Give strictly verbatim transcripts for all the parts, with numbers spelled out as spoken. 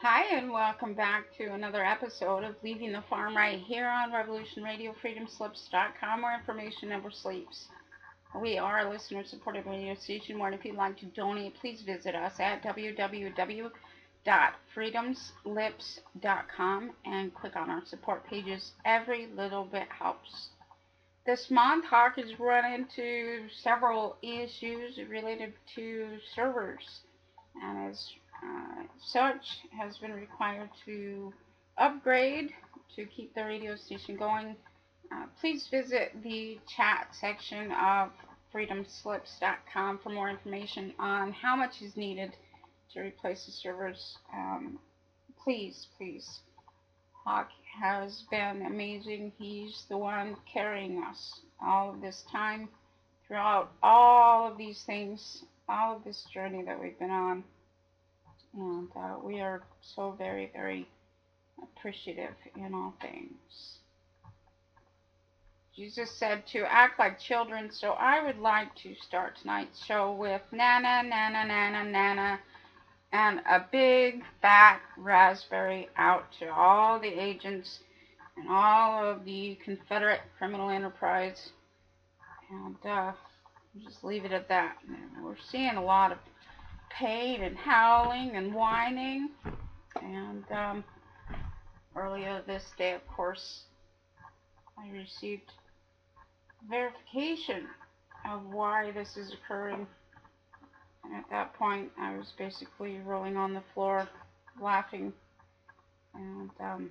Hi, and welcome back to another episode of Leaving the Farm right here on Revolution Radio, freedom slips dot com, where information never sleeps. We are a listener-supported radio station, where if you'd like to donate, please visit us at w w w dot freedom slips dot com and click on our support pages. Every little bit helps. This month, Hawk has run into several issues related to servers, and as uh, such has been required to upgrade to keep the radio station going. Uh, please visit the chat section of freedom slips dot com for more information on how much is needed to replace the servers. Um, please, please. Hawk has been amazing. He's the one carrying us all of this time throughout all of these things, all of this journey that we've been on. And uh, we are so very, very appreciative in all things. Jesus said to act like children, so I would like to start tonight's show with Nana, Nana, Nana, Nana, and a big fat raspberry out to all the agents and all of the Confederate criminal enterprise. And uh, just leave it at that. We're seeing a lot of pain and howling and whining. And um, earlier this day, of course, I received verification of why this is occurring. And at that point, I was basically rolling on the floor, laughing. And um,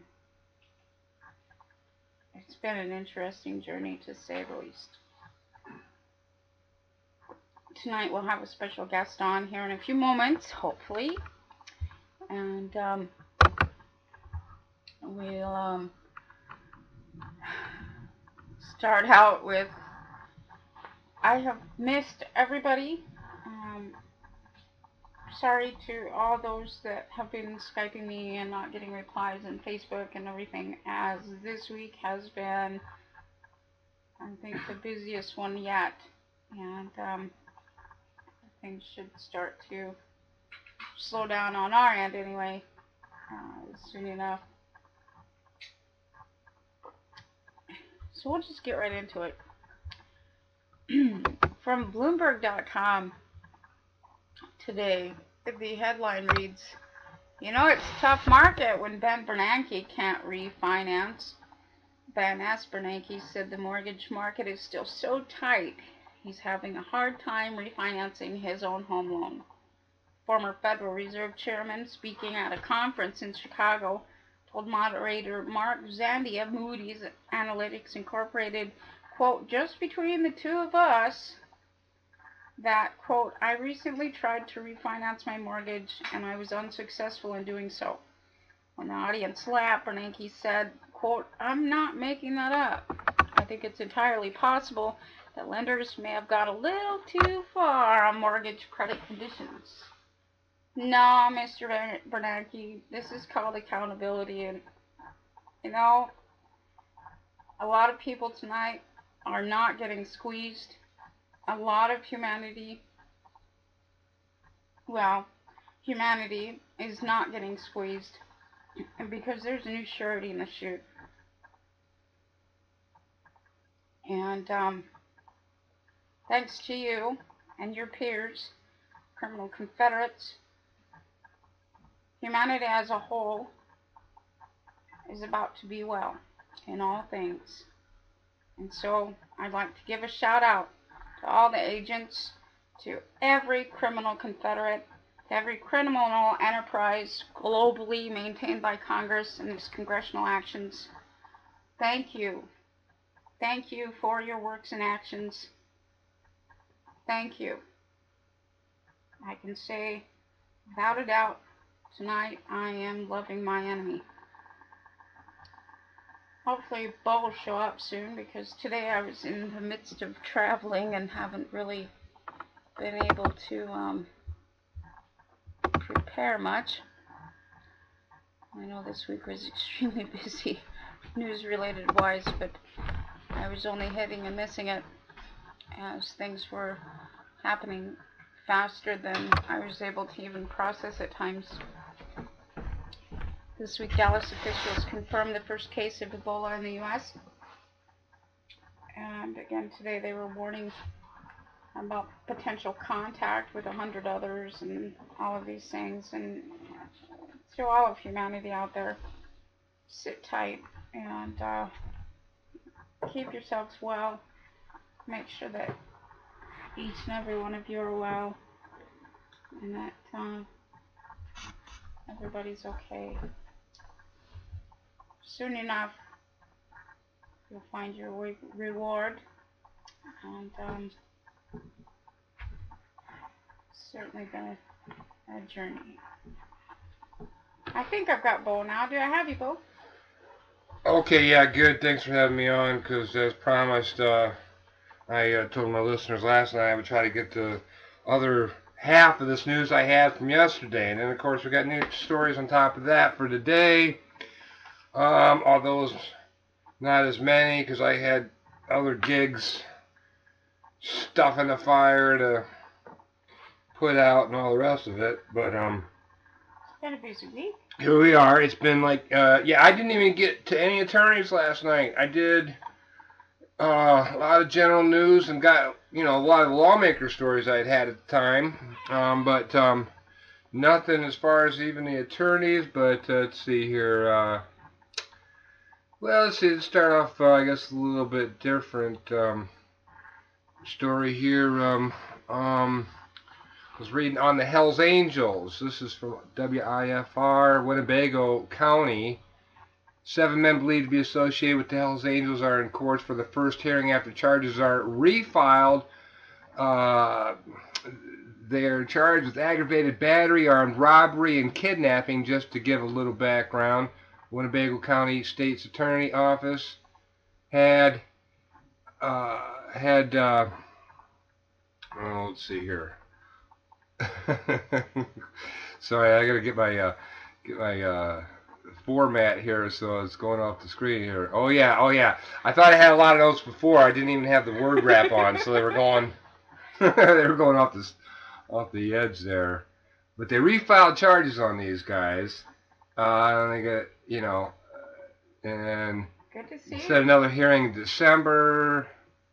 it's been an interesting journey, to say the least. Tonight we'll have a special guest on here in a few moments, hopefully. And um, we'll um, start out with, I have missed everybody. Um, sorry to all those that have been Skyping me and not getting replies on Facebook and everything, as this week has been, I think, the busiest one yet. And um, things should start to slow down on our end anyway, uh, soon enough. So we'll just get right into it. From Bloomberg dot com today, the headline reads, you know, it's a tough market when Ben Bernanke can't refinance. Ben S. Bernanke said the mortgage market is still so tight, he's having a hard time refinancing his own home loan. Former Federal Reserve Chairman, speaking at a conference in Chicago, told moderator Mark Zandi of Moody's Analytics Incorporated, quote, just between the two of us, that, quote, I recently tried to refinance my mortgage and I was unsuccessful in doing so. When the audience laughed, Bernanke said, quote, I'm not making that up. I think it's entirely possible that lenders may have got a little too far on mortgage credit conditions. No, Mister Bernanke, this is called accountability. And, you know, a lot of people tonight are not getting squeezed. A lot of humanity, well, humanity is not getting squeezed because there's a new surety in the chute. And um, thanks to you and your peers, criminal Confederates, humanity as a whole is about to be well in all things. And so I'd like to give a shout out to all the agents, to every criminal Confederate, to every criminal enterprise globally maintained by Congress and its congressional actions. Thank you. Thank you for your works and actions. Thank you. I can say without a doubt, tonight I am loving my enemy. Hopefully Bo will show up soon, because today I was in the midst of traveling and haven't really been able to um, prepare much. I know this week was extremely busy, news-related wise, but I was only hitting and missing it as things were happening faster than I was able to even process at times. This week, Dallas officials confirmed the first case of Ebola in the U S And again, today they were warning about potential contact with a hundred others and all of these things. And to all of humanity out there, sit tight and uh, keep yourselves well. Make sure that each and every one of you are well and that um, everybody's okay. Soon enough, you'll find your re reward, and um, certainly been a, a journey. I think I've got Bo now. Do I have you, Bo? Okay, yeah, good. Thanks for having me on, because as promised, uh, I uh, told my listeners last night I would try to get the other half of this news I had from yesterday. And then, of course, we got new stories on top of that for today. Um, although not as many, because I had other gigs, stuff in the fire to put out and all the rest of it. But, um... it's been a busy week. Here we are. It's been like, uh, yeah, I didn't even get to any attorneys last night. I did uh, a lot of general news and got, you know, a lot of lawmaker stories I'd had at the time. Um, but um, nothing as far as even the attorneys. But uh, let's see here. Uh, well, let's see. Let's start off, uh, I guess, a little bit different um, story here. Um, um, I was reading on the Hells Angels. This is from W I F R, Winnebago County. Seven men believed to be associated with the Hells Angels are in court for the first hearing after charges are refiled. Uh, they are charged with aggravated battery, armed robbery, and kidnapping. Just to give a little background, Winnebago County State's Attorney Office had uh, had. Uh, oh, let's see here. Sorry, I gotta get my uh, get my uh, format here, so it's going off the screen here. Oh yeah, oh yeah. I thought I had a lot of notes before. I didn't even have the word wrap on, so they were going they were going off this off the edge there. But they refiled charges on these guys. Uh, and they got, you know, and Good to see set you. another hearing in December.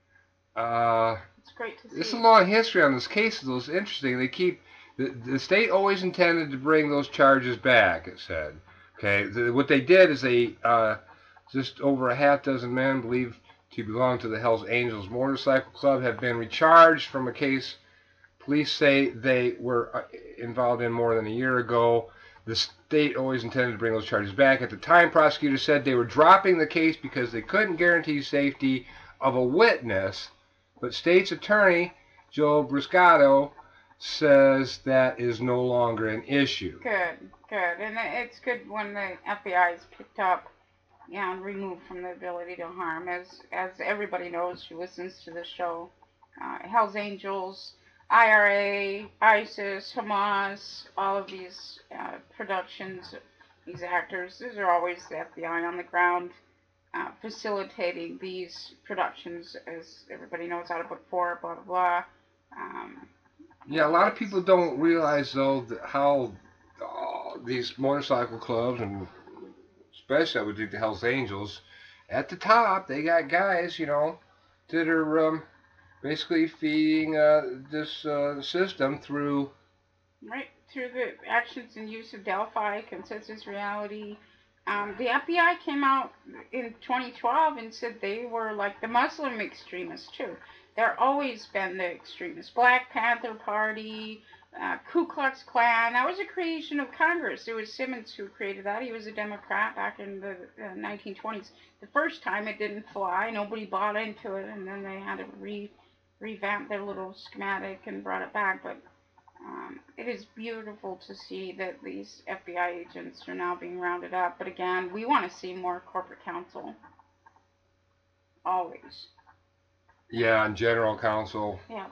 Uh, It's great to see There's a you. long history on this case. It's interesting. They keep the, the state always intended to bring those charges back. It said, okay. The, what they did is they uh, just over a half dozen men believed to belong to the Hells Angels Motorcycle Club have been recharged from a case police say they were involved in more than a year ago. The state always intended to bring those charges back. At the time, prosecutors said they were dropping the case because they couldn't guarantee safety of a witness. But State's Attorney Joe Bruscato says that is no longer an issue. Good, good. And it's good when the F B I is picked up, yeah, and removed from the ability to harm. As as everybody knows who listens to the show, uh, Hells Angels, I R A, ISIS, Hamas, all of these uh, productions, these actors, these are always the F B I on the ground. Uh, facilitating these productions, as everybody knows, out of book four, blah blah blah. Um, yeah, a lot of people don't realize though that how uh, these motorcycle clubs, and especially I would think the Hells Angels, at the top they got guys, you know, that are um, basically feeding uh, this uh, system through right through the actions and use of Delphi, consensus reality. Um, the F B I came out in twenty twelve and said they were like the Muslim extremists too. They're always been the extremists. Black Panther Party, uh, Ku Klux Klan. That was a creation of Congress. It was Simmons who created that. He was a Democrat back in the uh, nineteen twenties. The first time it didn't fly. Nobody bought into it, and then they had to re revamp their little schematic and brought it back. But Um, it is beautiful to see that these F B I agents are now being rounded up. But again, we want to see more corporate counsel. Always. yeah, and general counsel. Yeah.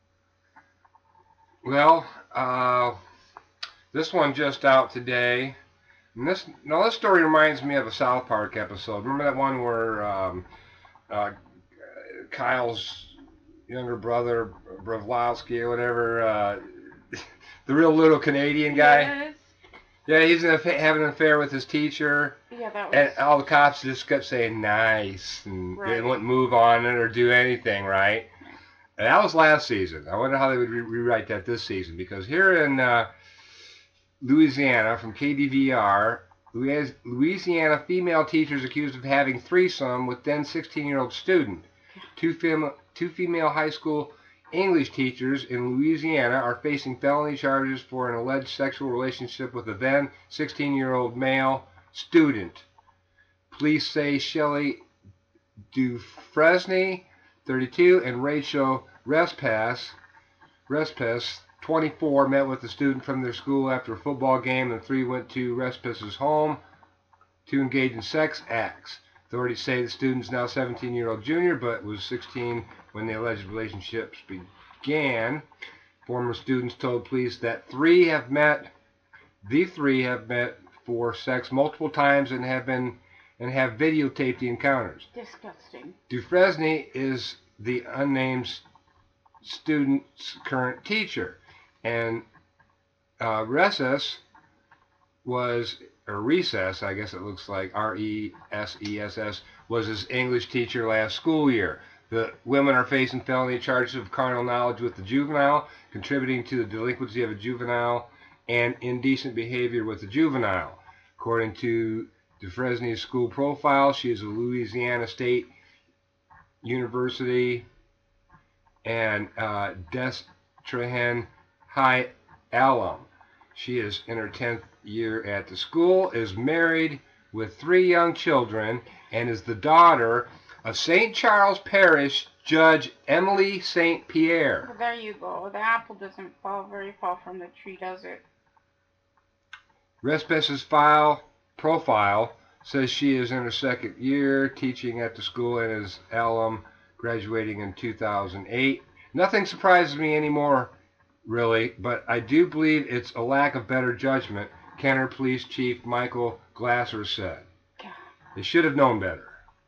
Well, uh, this one just out today. And this now this story reminds me of a South Park episode. Remember that one where um, uh, Kyle's younger brother, Bravlowski or whatever, uh, the real little Canadian guy? Yes. Yeah, he's in a, having an affair with his teacher. Yeah, that was. And all the cops just kept saying nice, and Right. they wouldn't move on it or do anything, right? And that was last season. I wonder how they would re- rewrite that this season, because here in uh, Louisiana, from K D V R, Louisiana female teachers accused of having threesome with then sixteen-year-old student. Two, fem- two female high school English teachers in Louisiana are facing felony charges for an alleged sexual relationship with a then sixteen-year-old male student. Police say Shelley Dufresne, thirty-two, and Rachel Respass, Respass, twenty-four, met with a student from their school after a football game. The three went to Respass's home to engage in sex acts. Authorities say the student is now seventeen-year-old junior, but was sixteen when the alleged relationships began. Former students told police that three have met, the three have met for sex multiple times and have been and have videotaped the encounters. Disgusting. Dufresne is the unnamed student's current teacher, and uh, Recess was, or Recess, I guess it looks like, R E S E S S, was his English teacher last school year. The women are facing felony charges of carnal knowledge with the juvenile, contributing to the delinquency of a juvenile, and indecent behavior with the juvenile. According to Dufresne's school profile, she is a Louisiana State University and uh, Des Trahan High alum. She is in her tenth year at the school, is married with three young children, and is the daughter of Saint Charles Parish Judge Emily Saint Pierre. Well, there you go. The apple doesn't fall very far from the tree, does it? Respas's file profile says she is in her second year teaching at the school and is alum, graduating in two thousand eight. Nothing surprises me anymore, really, but I do believe it's a lack of better judgment, Kenner Police Chief Michael Glasser said. God. They should have known better.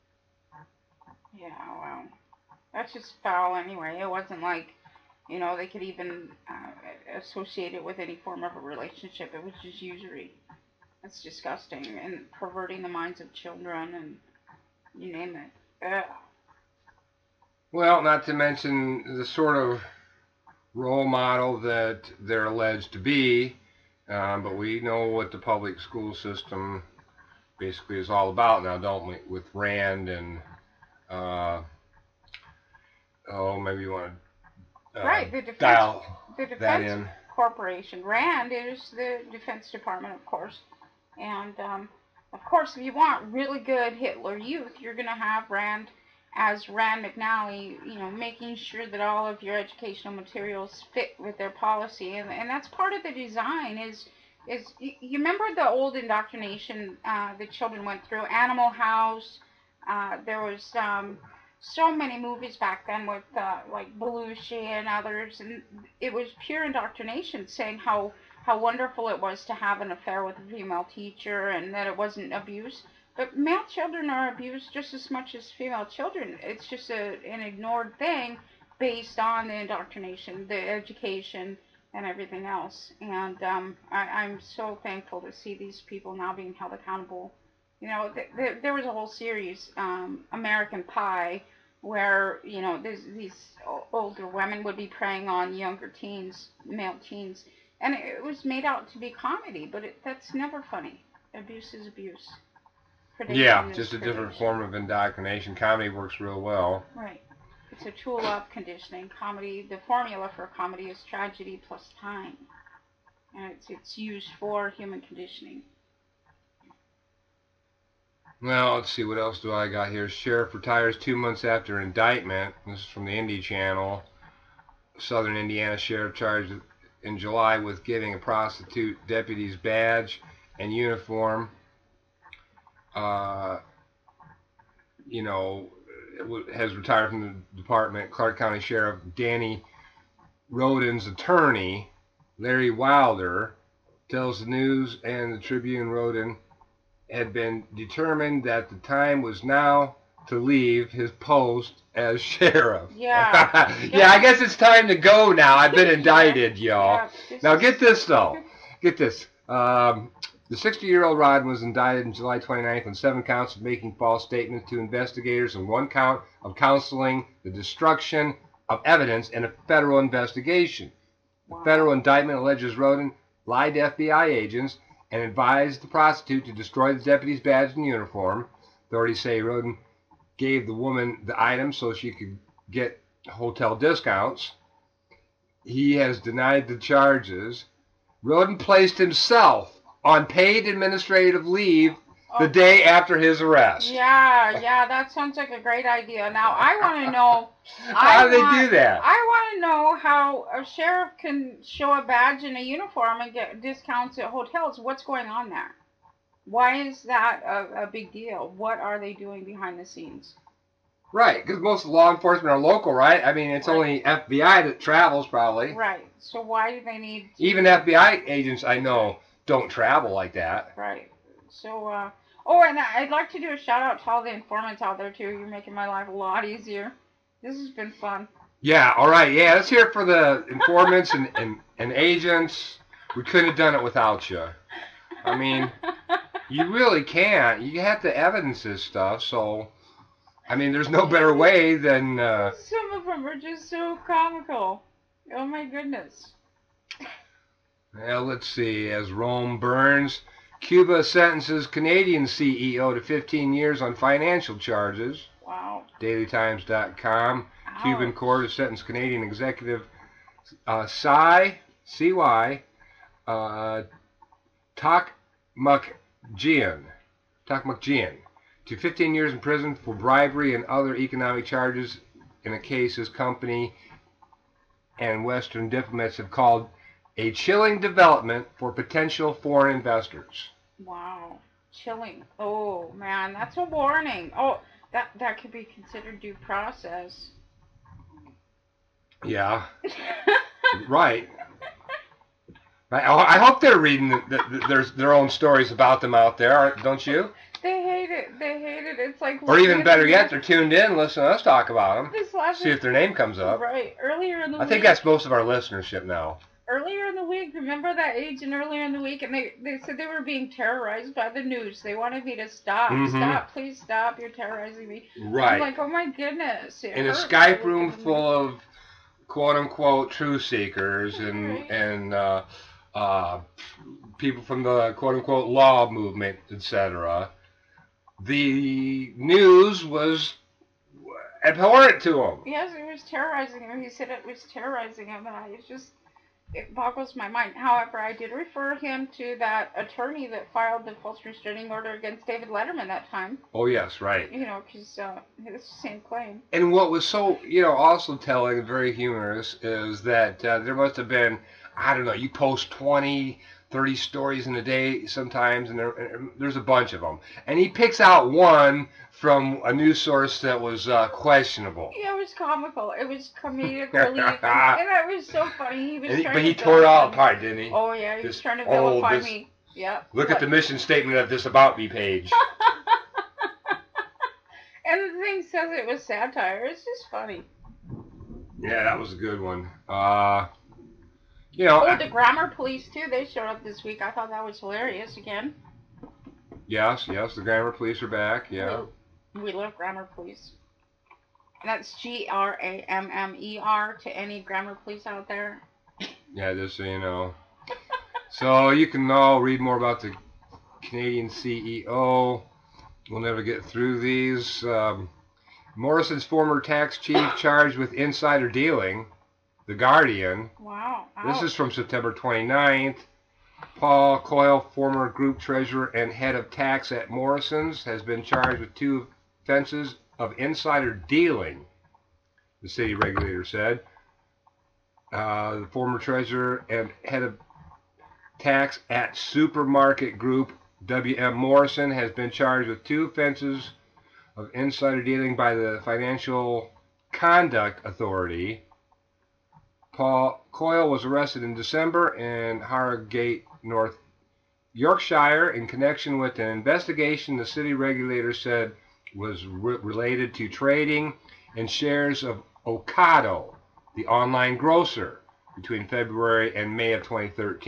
Yeah, well, that's just foul anyway. It wasn't like, you know, they could even uh, associate it with any form of a relationship. It was just usury. That's disgusting, and perverting the minds of children, and you name it. Ugh. Well, not to mention the sort of role model that they're alleged to be, um, but we know what the public school system basically is all about now, don't we? With Rand and, uh, oh, maybe you want to uh, right, the defense, dial the that defense in. corporation. Rand is the Defense Department, of course. And, um, of course, if you want really good Hitler Youth, you're going to have Rand as Rand McNally, you know, making sure that all of your educational materials fit with their policy. And, and that's part of the design is, is you remember the old indoctrination uh, that children went through? Animal House. Uh, there was um, so many movies back then with, uh, like, Belushi and others. And it was pure indoctrination saying how how wonderful it was to have an affair with a female teacher and that it wasn't abuse. But male children are abused just as much as female children. It's just a, an ignored thing based on the indoctrination, the education, and everything else. And um, I, I'm so thankful to see these people now being held accountable. You know, th- th- there was a whole series, um, American Pie, where, you know, these older women would be preying on younger teens, male teens. And it was made out to be comedy, but it, that's never funny. Abuse is abuse. Predation Yeah, is just a predation. different form of indoctrination. Comedy works real well. Right. It's a tool of conditioning. Comedy, the formula for comedy is tragedy plus time. And it's, it's used for human conditioning. Well, let's see, what else do I got here? Sheriff retires two months after indictment. This is from the Indy Channel. Southern Indiana sheriff charged in July with giving a prostitute deputy's badge and uniform. Uh, you know, has retired from the department. Clark County Sheriff Danny Roden's attorney, Larry Wilder, tells the News and the Tribune Roden had been determined that the time was now to leave his post as sheriff. Yeah. Yeah, I guess it's time to go now. I've been indicted, y'all. Yeah, Now get this, though. Get this. Um, the sixty-year-old Rodden was indicted on July twenty-ninth on seven counts of making false statements to investigators and one count of counseling the destruction of evidence in a federal investigation. The Wow. federal indictment alleges Rodden lied to F B I agents and advised the prostitute to destroy the deputy's badge and uniform. Authorities say Rodden gave the woman the items so she could get hotel discounts. He has denied the charges. Rodden placed himself on paid administrative leave the Oh, day after his arrest. yeah, yeah, that sounds like a great idea. Now, I want to know. How I do they want, do that? I want to know how a sheriff can show a badge and a uniform and get discounts at hotels. What's going on there? Why is that a, a big deal? What are they doing behind the scenes? Right, because most law enforcement are local, right? I mean, it's Right. only F B I that travels, probably. Right. So why do they need? Even F B I agents I know don't travel like that. Right. So, uh, oh, and I'd like to do a shout out to all the informants out there too. You're making my life a lot easier. This has been fun. Yeah, all right, yeah, let's hear it for the informants and, and, and agents. We couldn't have done it without you. I mean, you really can't. You have to evidence this stuff, so, I mean, there's no better way than, uh, Some of them are just so comical. Oh my goodness. well, let's see, as Rome burns, Cuba sentences Canadian C E O to fifteen years on financial charges. Wow. Daily Times dot com. Ouch. Cuban court has sentenced Canadian executive uh, Cy, C Y, uh, Tokmakjian, Tokmakjian to fifteen years in prison for bribery and other economic charges in a case his company and Western diplomats have called a chilling development for potential foreign investors. Wow. Chilling. Oh man, that's a warning. Oh, that that could be considered due process. Yeah, right. I, I hope they're reading the, the, the, their, their own stories about them out there, aren't- don't you? They hate it. They hate it. It's like. Or even better yet, they're tuned in, listening to us talk about them, This last see if their name comes up. Right. Earlier in the I week. think that's most of our listenership now. Earlier in the week, remember that agent earlier in the week, and they, they said they were being terrorized by the news. They wanted me to stop, Mhm. stop, please stop, you're terrorizing me. I'm Right. like, oh my goodness. It In a hurts. Skype room full of quote-unquote truth seekers and, Right. and uh, uh, people from the quote-unquote law movement, et cetera, the news was abhorrent to them. Yes, it was terrorizing him. He said it was terrorizing him, and I it's just, it boggles my mind. However, I did refer him to that attorney that filed the false restraining order against David Letterman that time. Oh, yes, right. You know, because uh, it's the same claim. And what was so, you know, also telling and very humorous is that uh, there must have been, I don't know, you post twenty, thirty stories in a day sometimes, and there, and there's a bunch of them. And he picks out one from a news source that was uh, questionable. Yeah, it was comical. It was comedic relief, and, and it was so funny. He was And he, trying but to he tore it all vilify me. apart, didn't he? Oh yeah, he This- was trying to oh, vilify this- me. Yep. Look at the mission statement of this About Me page. And the thing says it was satire. It's just funny. Yeah, that was a good one. Uh, you know, Oh, the grammar police too. They showed up this week. I thought that was hilarious again. yes, yes, the grammar police are back, yeah. We, we love grammar police. And that's G R A M M E R to any grammar police out there. Yeah, just so you know. So you can all read more about the Canadian C E O. We'll never get through these. Um, Morrison's former tax chief charged with insider dealing. The Guardian. Wow. This ouch. is from September twenty-ninth. Paul Coyle, former group treasurer and head of tax at Morrison's, has been charged with two offenses of insider dealing, the city regulator said. Uh, the former treasurer and head of tax at Supermarket Group, W M Morrison, has been charged with two offenses of insider dealing by the Financial Conduct Authority. Paul Coyle was arrested in December in Harrogate, North Yorkshire, in connection with an investigation the city regulator said was re- related to trading in shares of Ocado, the online grocer, between February and May of twenty thirteen.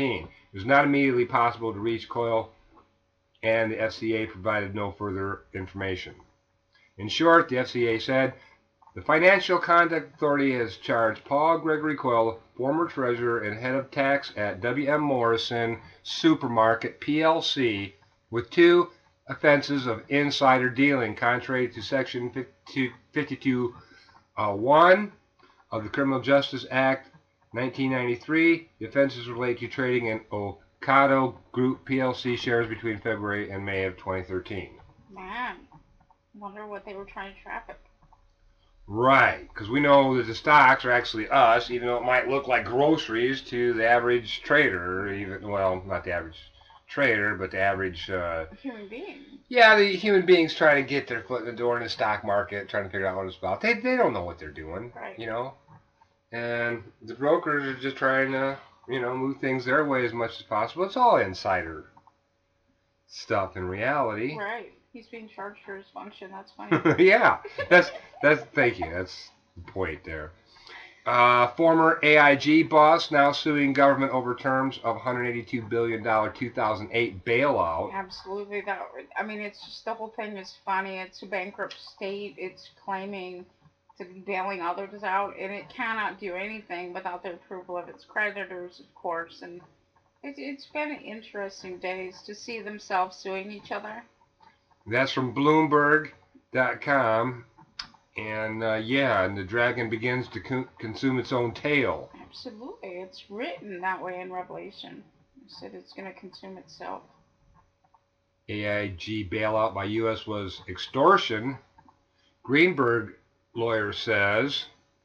It was not immediately possible to reach Coyle, and the F C A provided no further information. In short, the F C A said, the Financial Conduct Authority has charged Paul Gregory Coyle, former treasurer and head of tax at W M Morrison Supermarket P L C, with two offenses of insider dealing, contrary to Section fifty-two one of the Criminal Justice Act nineteen ninety-three. The offenses relate to trading in Ocado Group P L C shares between February and May of twenty thirteen. Man, wonder what they were trying to traffic. Right, because we know that the stocks are actually us, even though it might look like groceries to the average trader, or even, well, not the average trader, but the average uh, human being. Yeah, the human beings trying to get their foot in the door in the stock market, trying to figure out what it's about. They they don't know what they're doing, right. you know. And the brokers are just trying to, you know, move things their way as much as possible. It's all insider stuff in reality. Right. He's being charged for his function. That's funny. Yeah, that's that's. Thank you. That's the point there. Uh, former A I G boss now suing government over terms of one hundred eighty-two billion dollars two thousand eight bailout. Absolutely. That. I mean, it's just the whole thing is funny. It's a bankrupt state. It's claiming to be bailing others out, and it cannot do anything without the approval of its creditors, of course. And it, it's been interesting days to see themselves suing each other. That's from Bloomberg dot com. And, uh, yeah, and the dragon begins to co consume its own tail. Absolutely. It's written that way in Revelation. It said it's going to consume itself. A I G bailout by U S was extortion. Greenberg lawyer says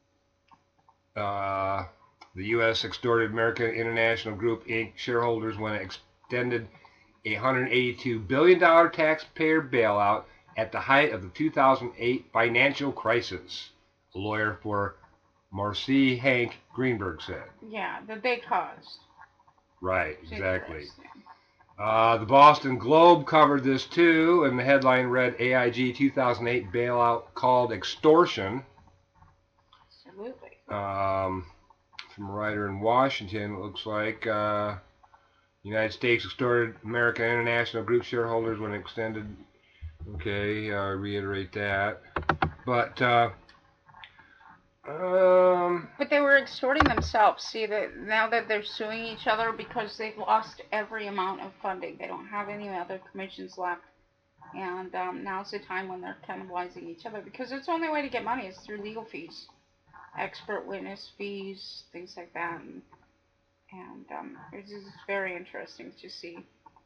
uh, the U S extorted American International Group, Incorporated shareholders when it extended a one hundred eighty-two billion dollars taxpayer bailout at the height of the two thousand eight financial crisis, a lawyer for Marcy Hank Greenberg said. Yeah, that they caused. Right, exactly. Uh, the Boston Globe covered this too, and the headline read, A I G two thousand eight bailout called extortion. Absolutely. Um, from a writer in Washington, it looks like. Uh, United States extorted American International Group shareholders when it extended. Okay, I uh, reiterate that. But, uh, um... But they were extorting themselves. See, that now that they're suing each other because they've lost every amount of funding. They don't have any other commissions left. And um, now's the time when they're cannibalizing each other. Because it's the only way to get money is through legal fees. Expert witness fees, things like that. And, and um, it's just very interesting to see.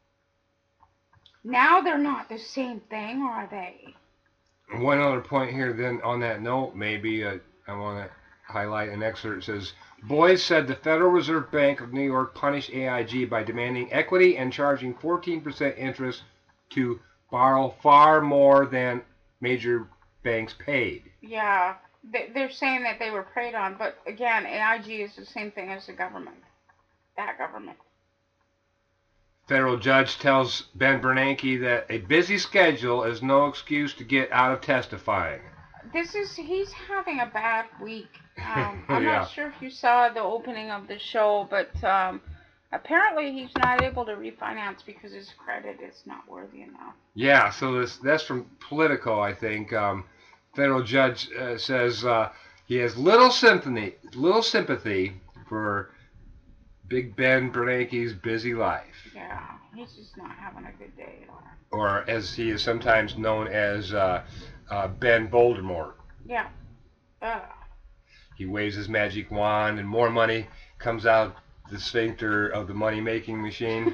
Now they're not the same thing, are they? One other point here, then, on that note, maybe uh, I want to highlight an excerpt. It says, Boyce said the Federal Reserve Bank of New York punished A I G by demanding equity and charging fourteen percent interest to borrow far more than major banks paid. Yeah, they're saying that they were preyed on, but again, A I G is the same thing as the government. That government. Federal judge tells Ben Bernanke that a busy schedule is no excuse to get out of testifying. This is, he's having a bad week. Um, I'm yeah. not sure if you saw the opening of the show, but um, apparently he's not able to refinance because his credit is not worthy enough. Yeah, so this that's from Politico, I think. Um, federal judge uh, says uh, he has little sympathy, little sympathy for Big Ben Bernanke's busy life. Yeah, he's just not having a good day at all. Or as he is sometimes known as uh, uh, Ben Voldemort. Yeah. Uh. He waves his magic wand and more money comes out the sphincter of the money-making machine.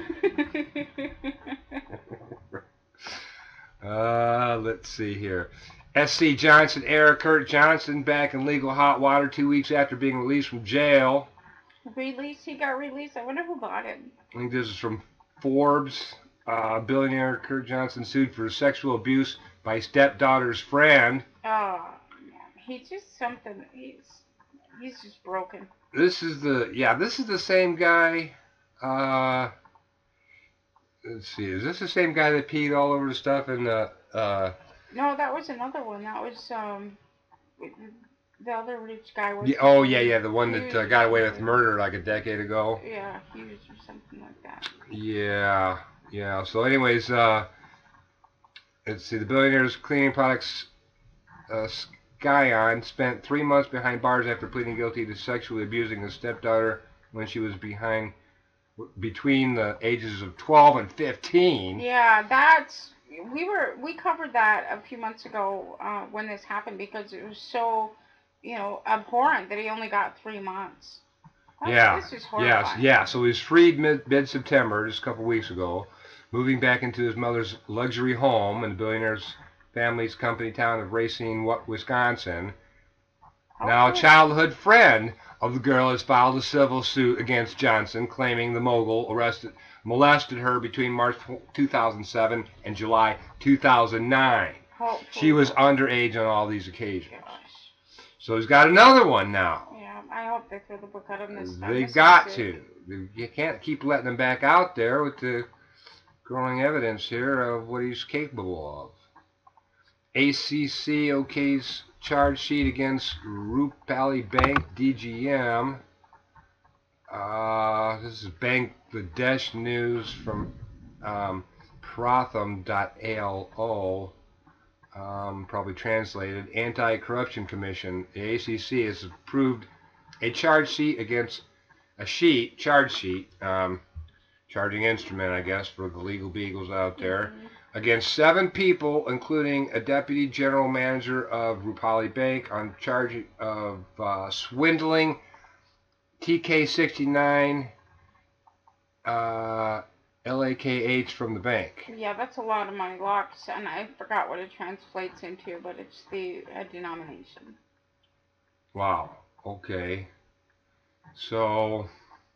uh, let's see here. S C Johnson era Kurt Johnson back in legal hot water two weeks after being released from jail. Released? He got released? I wonder who bought it. I think this is from Forbes. Uh, billionaire Kurt Johnson sued for sexual abuse by stepdaughter's friend. Oh, man. He's just something. He's he's just broken. This is the, yeah, this is the same guy. Uh, let's see. Is this the same guy that peed all over the stuff in the, uh... No, that was another one. That was, um... The other rich guy was. Yeah, oh yeah, yeah, the one that Hughes uh, got away with something. murder like a decade ago. Yeah, Hughes or something like that. Yeah, yeah. So, anyways, uh, let's see. The billionaire's cleaning products uh, Skyon spent three months behind bars after pleading guilty to sexually abusing his stepdaughter when she was behind between the ages of twelve and fifteen. Yeah, that's we were we covered that a few months ago uh, when this happened because it was so, you know, abhorrent that he only got three months. That's, Yeah, this is yes, horrifying. yeah. So he was freed mid mid September, just a couple weeks ago, moving back into his mother's luxury home in the billionaire's family's company town of Racine, Wisconsin. Oh, Now, a cool. childhood friend of the girl has filed a civil suit against Johnson, claiming the mogul arrested, molested her between March two thousand seven and July two thousand nine. Hopefully. She was underage on all these occasions. Gosh. So he's got another one now. Yeah, I hope they throw the book at him this time. They This got is to. good. You can't keep letting him back out there with the growing evidence here of what he's capable of. A C C okay's charge sheet against Rupali Bank D G M. Uh, this is Bangladesh news from um, pratham dot A L O. Um, probably translated. Anti-Corruption Commission. The A C C has approved a charge sheet against a sheet, charge sheet, um, charging instrument, I guess, for the legal beagles out there, Mhm. against seven people, including a deputy general manager of Rupali Bank, on charge of uh, swindling T K sixty-nine uh, L A K H from the bank. Yeah, that's a lot of money. Locks, and I forgot what it translates into, but it's the uh, denomination. Wow. Okay. So,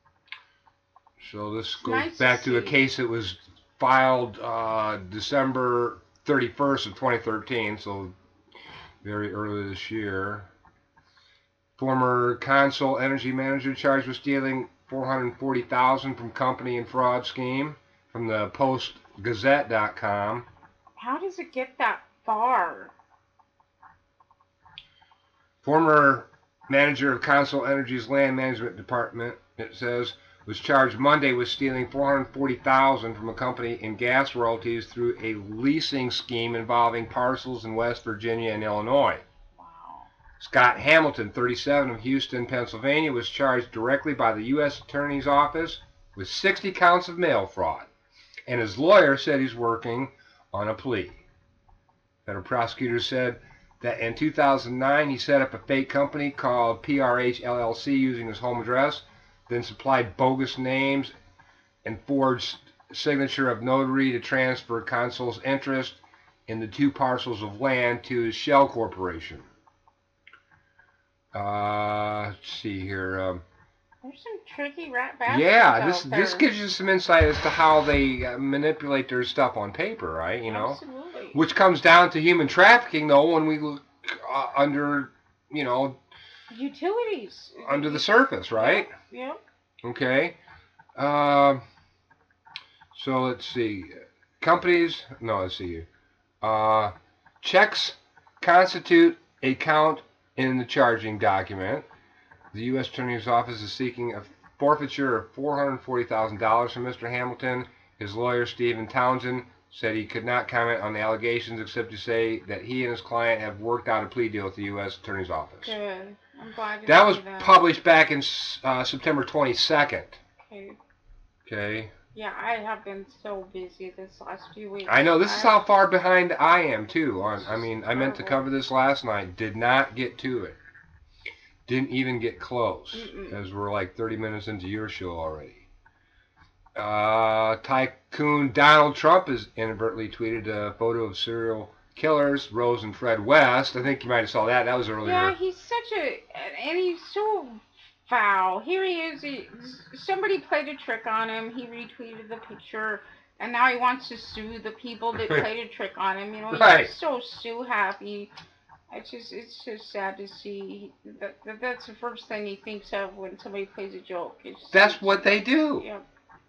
so this goes Nice to back to a see. case that was filed uh, December thirty-first of twenty thirteen, so very early this year. Former Consol Energy manager charged with stealing four hundred forty thousand dollars from company and fraud scheme, from the Post Gazette dot com. How does it get that far? Former manager of Consol Energy's land management department, it says, was charged Monday with stealing four hundred forty thousand dollars from a company in gas royalties through a leasing scheme involving parcels in West Virginia and Illinois. Wow. Scott Hamilton, thirty-seven, of Houston, Pennsylvania, was charged directly by the U S Attorney's Office with sixty counts of mail fraud, and his lawyer said he's working on a plea. Federal prosecutors said that in two thousand nine he set up a fake company called P R H L L C using his home address, then supplied bogus names and forged signature of notary to transfer Consol's interest in the two parcels of land to his shell corporation. Uh, let's see here. Um, There's some tricky rat bastards yeah, this out this there. gives you some insight as to how they uh, manipulate their stuff on paper, right? You know, Absolutely. which comes down to human trafficking, though, when we look uh, under, you know, Utilities. under the surface, right? Yep. Okay. Um. So let's see. Companies. No, let's see. Uh, checks constitute a count in the charging document. The U S Attorney's Office is seeking a forfeiture of four hundred forty thousand dollars from Mister Hamilton. His lawyer, Stephen Townsend, said he could not comment on the allegations except to say that he and his client have worked out a plea deal with the U S Attorney's Office. Good. I'm glad to That see was that. published back in uh, September twenty-second. Okay. Okay. Yeah, I have been so busy this last few weeks. I know, this is I- how far behind I am, too. On, I mean, I meant to cover this last night. Did not get to it. Didn't even get close. Mm-mm. As we're like thirty minutes into your show already. Uh, tycoon Donald Trump has inadvertently tweeted a photo of serial killers, Rose and Fred West. I think you might have saw that. That was earlier. Yeah, he's such a, and he's so foul. Here he is. He, somebody played a trick on him. He retweeted the picture, and now he wants to sue the people that played a trick on him. You know, he's Right. so sue happy. It's just, it's just sad to see that, that. That's the first thing he thinks of when somebody plays a joke. It's, That's what they do. Yep.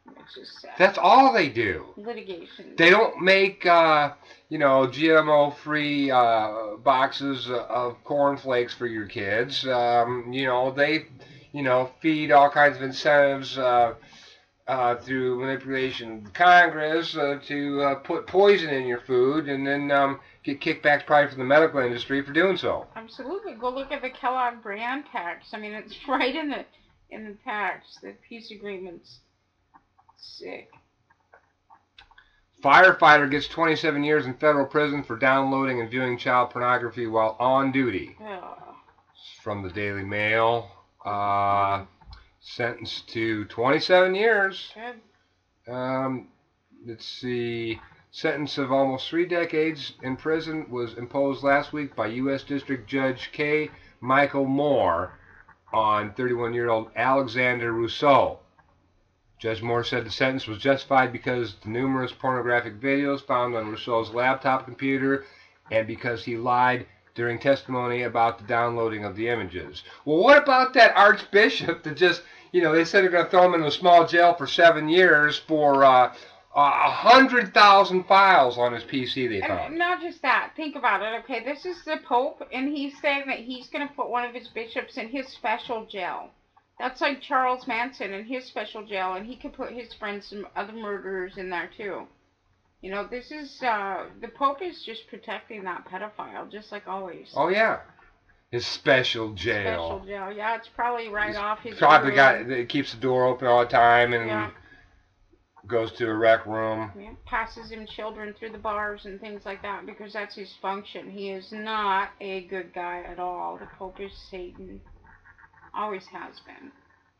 It's just sad. That's all they do. Litigation. They don't make, uh, you know, G M O-free uh, boxes of cornflakes for your kids. Um, you know, they, you know, feed all kinds of incentives uh, uh, through manipulation of Congress uh, to uh, put poison in your food, and then um, get kickbacks probably from the medical industry for doing so. Absolutely. Go look at the Kellogg brand tax. I mean, it's right in the in the tax, the peace agreements. Sick. Firefighter gets twenty-seven years in federal prison for downloading and viewing child pornography while on duty. Oh. From the Daily Mail. Uh, sentenced to twenty-seven years. Good. Um, let's see. Sentence of almost three decades in prison was imposed last week by U S District Judge K. Michael Moore on thirty-one-year-old Alexander Rousseau. Judge Moore said the sentence was justified because the numerous pornographic videos found on Rousseau's laptop computer and because he lied during testimony about the downloading of the images. Well, what about that archbishop that just, you know, they said they're going to throw him in a small jail for seven years for uh, a hundred thousand files on his P C they found. And not just that. Think about it. Okay, this is the Pope, and he's saying that he's going to put one of his bishops in his special jail. That's like Charles Manson in his special jail, and he could put his friends and other murderers in there too. You know, this is, uh, the Pope is just protecting that pedophile, just like always. Oh, yeah. His special jail. Special jail, yeah, it's probably right He's off his Probably room. got, it keeps the door open all the time and Yeah. goes to a rec room. Yeah, passes him children through the bars and things like that because that's his function. He is not a good guy at all. The Pope is Satan. Always has been.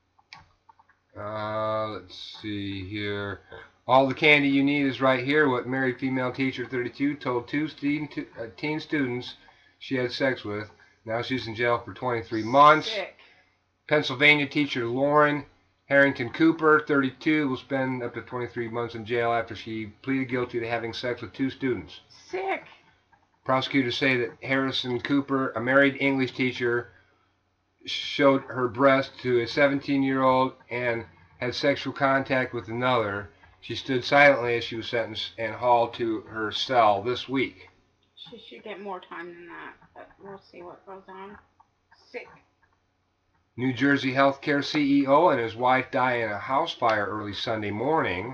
Uh, let's see here. All the candy you need is right here. What married female teacher, thirty-two, told two teen, uh, teen students she had sex with. Now she's in jail for twenty-three months. Sick. Pennsylvania teacher Lauren Harrington Cooper, thirty-two, will spend up to twenty-three months in jail after she pleaded guilty to having sex with two students. Sick. Prosecutors say that Harrison Cooper, a married English teacher, showed her breast to a seventeen-year-old and had sexual contact with another. She stood silently as she was sentenced and hauled to her cell this week. She should get more time than that, but we'll see what goes on. Sick. New Jersey healthcare C E O and his wife die in a house fire early Sunday morning.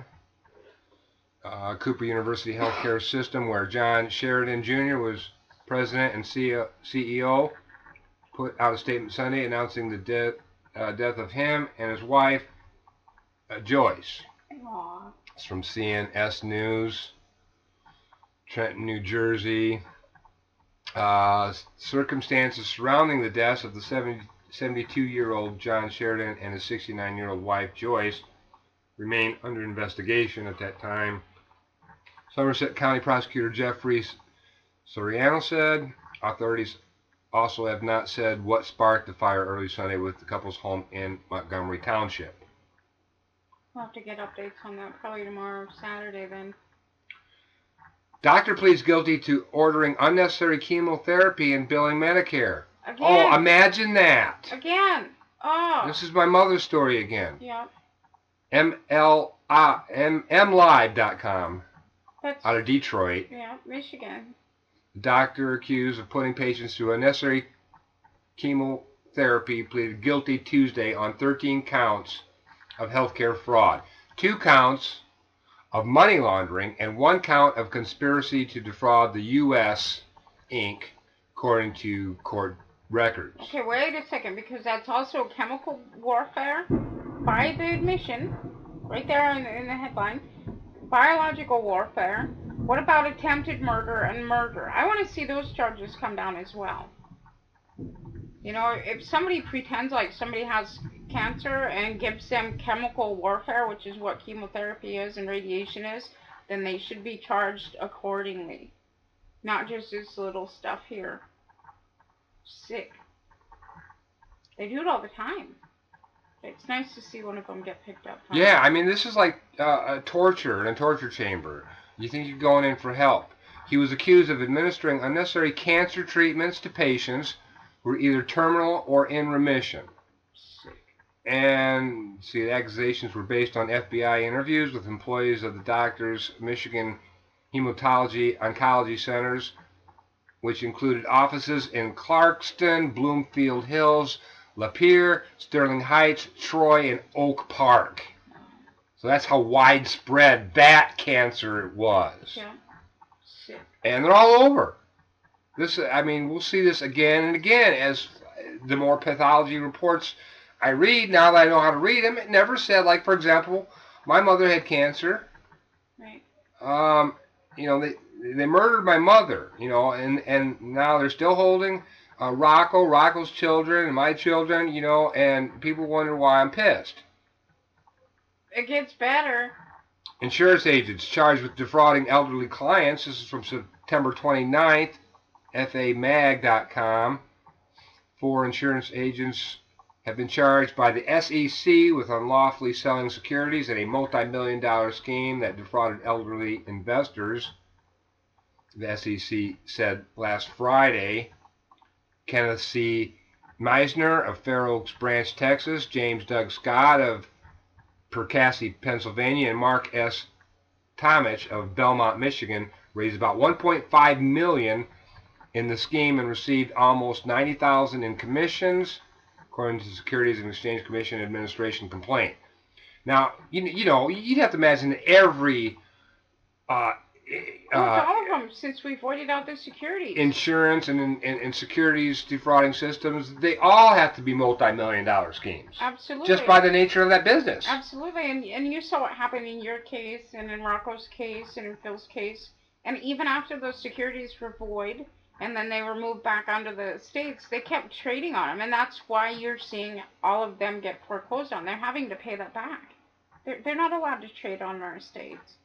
Uh, Cooper University Healthcare System, where John Sheridan Junior was president and C E O, put out a statement Sunday announcing the death, uh, death of him and his wife, uh, Joyce. Aww. It's from C N S News, Trenton, New Jersey. Uh, circumstances surrounding the deaths of the seventy-two-year-old John Sheridan and his sixty-nine-year-old wife, Joyce, remain under investigation at that time. Somerset County Prosecutor Jeffrey Soriano said authorities also have not said what sparked the fire early Sunday with the couple's home in Montgomery Township. We'll have to get updates on that probably tomorrow, Saturday then. Doctor pleads guilty to ordering unnecessary chemotherapy and billing Medicare. Again. Oh, imagine that. Again. Oh. This is my mother's story again. Yeah. M L I M M Live dot com That's, out of Detroit. yeah, Michigan. The doctor accused of putting patients through unnecessary chemotherapy pleaded guilty Tuesday on thirteen counts of healthcare fraud. Two counts of money laundering and one count of conspiracy to defraud the U S Incorporated, according to court records. Okay, wait a second, because that's also chemical warfare by the admission, right there in the, in the headline. Biological warfare. What about attempted murder and murder? I want to see those charges come down as well. You know, if somebody pretends like somebody has cancer and gives them chemical warfare, which is what chemotherapy is and radiation is, then they should be charged accordingly. Not just this little stuff here. Sick. They do it all the time. It's nice to see one of them get picked up. Huh? Yeah, I mean, this is like uh, a torture in a torture chamber. You think you're going in for help. He was accused of administering unnecessary cancer treatments to patients who were either terminal or in remission. Sick. And see, the accusations were based on F B I interviews with employees of the doctor's Michigan Hematology Oncology Centers, which included offices in Clarkston, Bloomfield Hills, Lapeer, Sterling Heights, Troy, and Oak Park. So that's how widespread that cancer was. Yeah. Shit. And they're all over. This, I mean, we'll see this again and again as the more pathology reports I read. Now that I know how to read them, it never said, like, for example, my mother had cancer. Right. Um, you know, they they murdered my mother, you know, and, and now they're still holding uh, Rocco, Rocco's children, and my children, you know, and people wonder why I'm pissed. It gets better. Insurance agents charged with defrauding elderly clients. This is from September twenty-ninth, F A mag dot com. Four insurance agents have been charged by the S E C with unlawfully selling securities in a multi-million dollar scheme that defrauded elderly investors. The S E C said last Friday. Kenneth C. Meisner of Fair Oaks Branch, Texas, James Doug Scott of Perkasie, Pennsylvania, and Mark S. Tomich of Belmont, Michigan, raised about one point five million dollars in the scheme and received almost ninety thousand dollars in commissions, according to the Securities and Exchange Commission Administration complaint. Now, you, you know, you'd have to imagine that every uh, Well, uh, all of them, since we voided out the securities. insurance and, and, and securities defrauding systems, they all have to be multi-million dollar schemes. Absolutely. Just by the nature of that business. Absolutely, and and you saw what happened in your case, and in Rocco's case, and in Phil's case, and even after those securities were void, and then they were moved back onto the estates, they kept trading on them, and that's why you're seeing all of them get foreclosed on. They're having to pay that back. They're, they're not allowed to trade on our estates.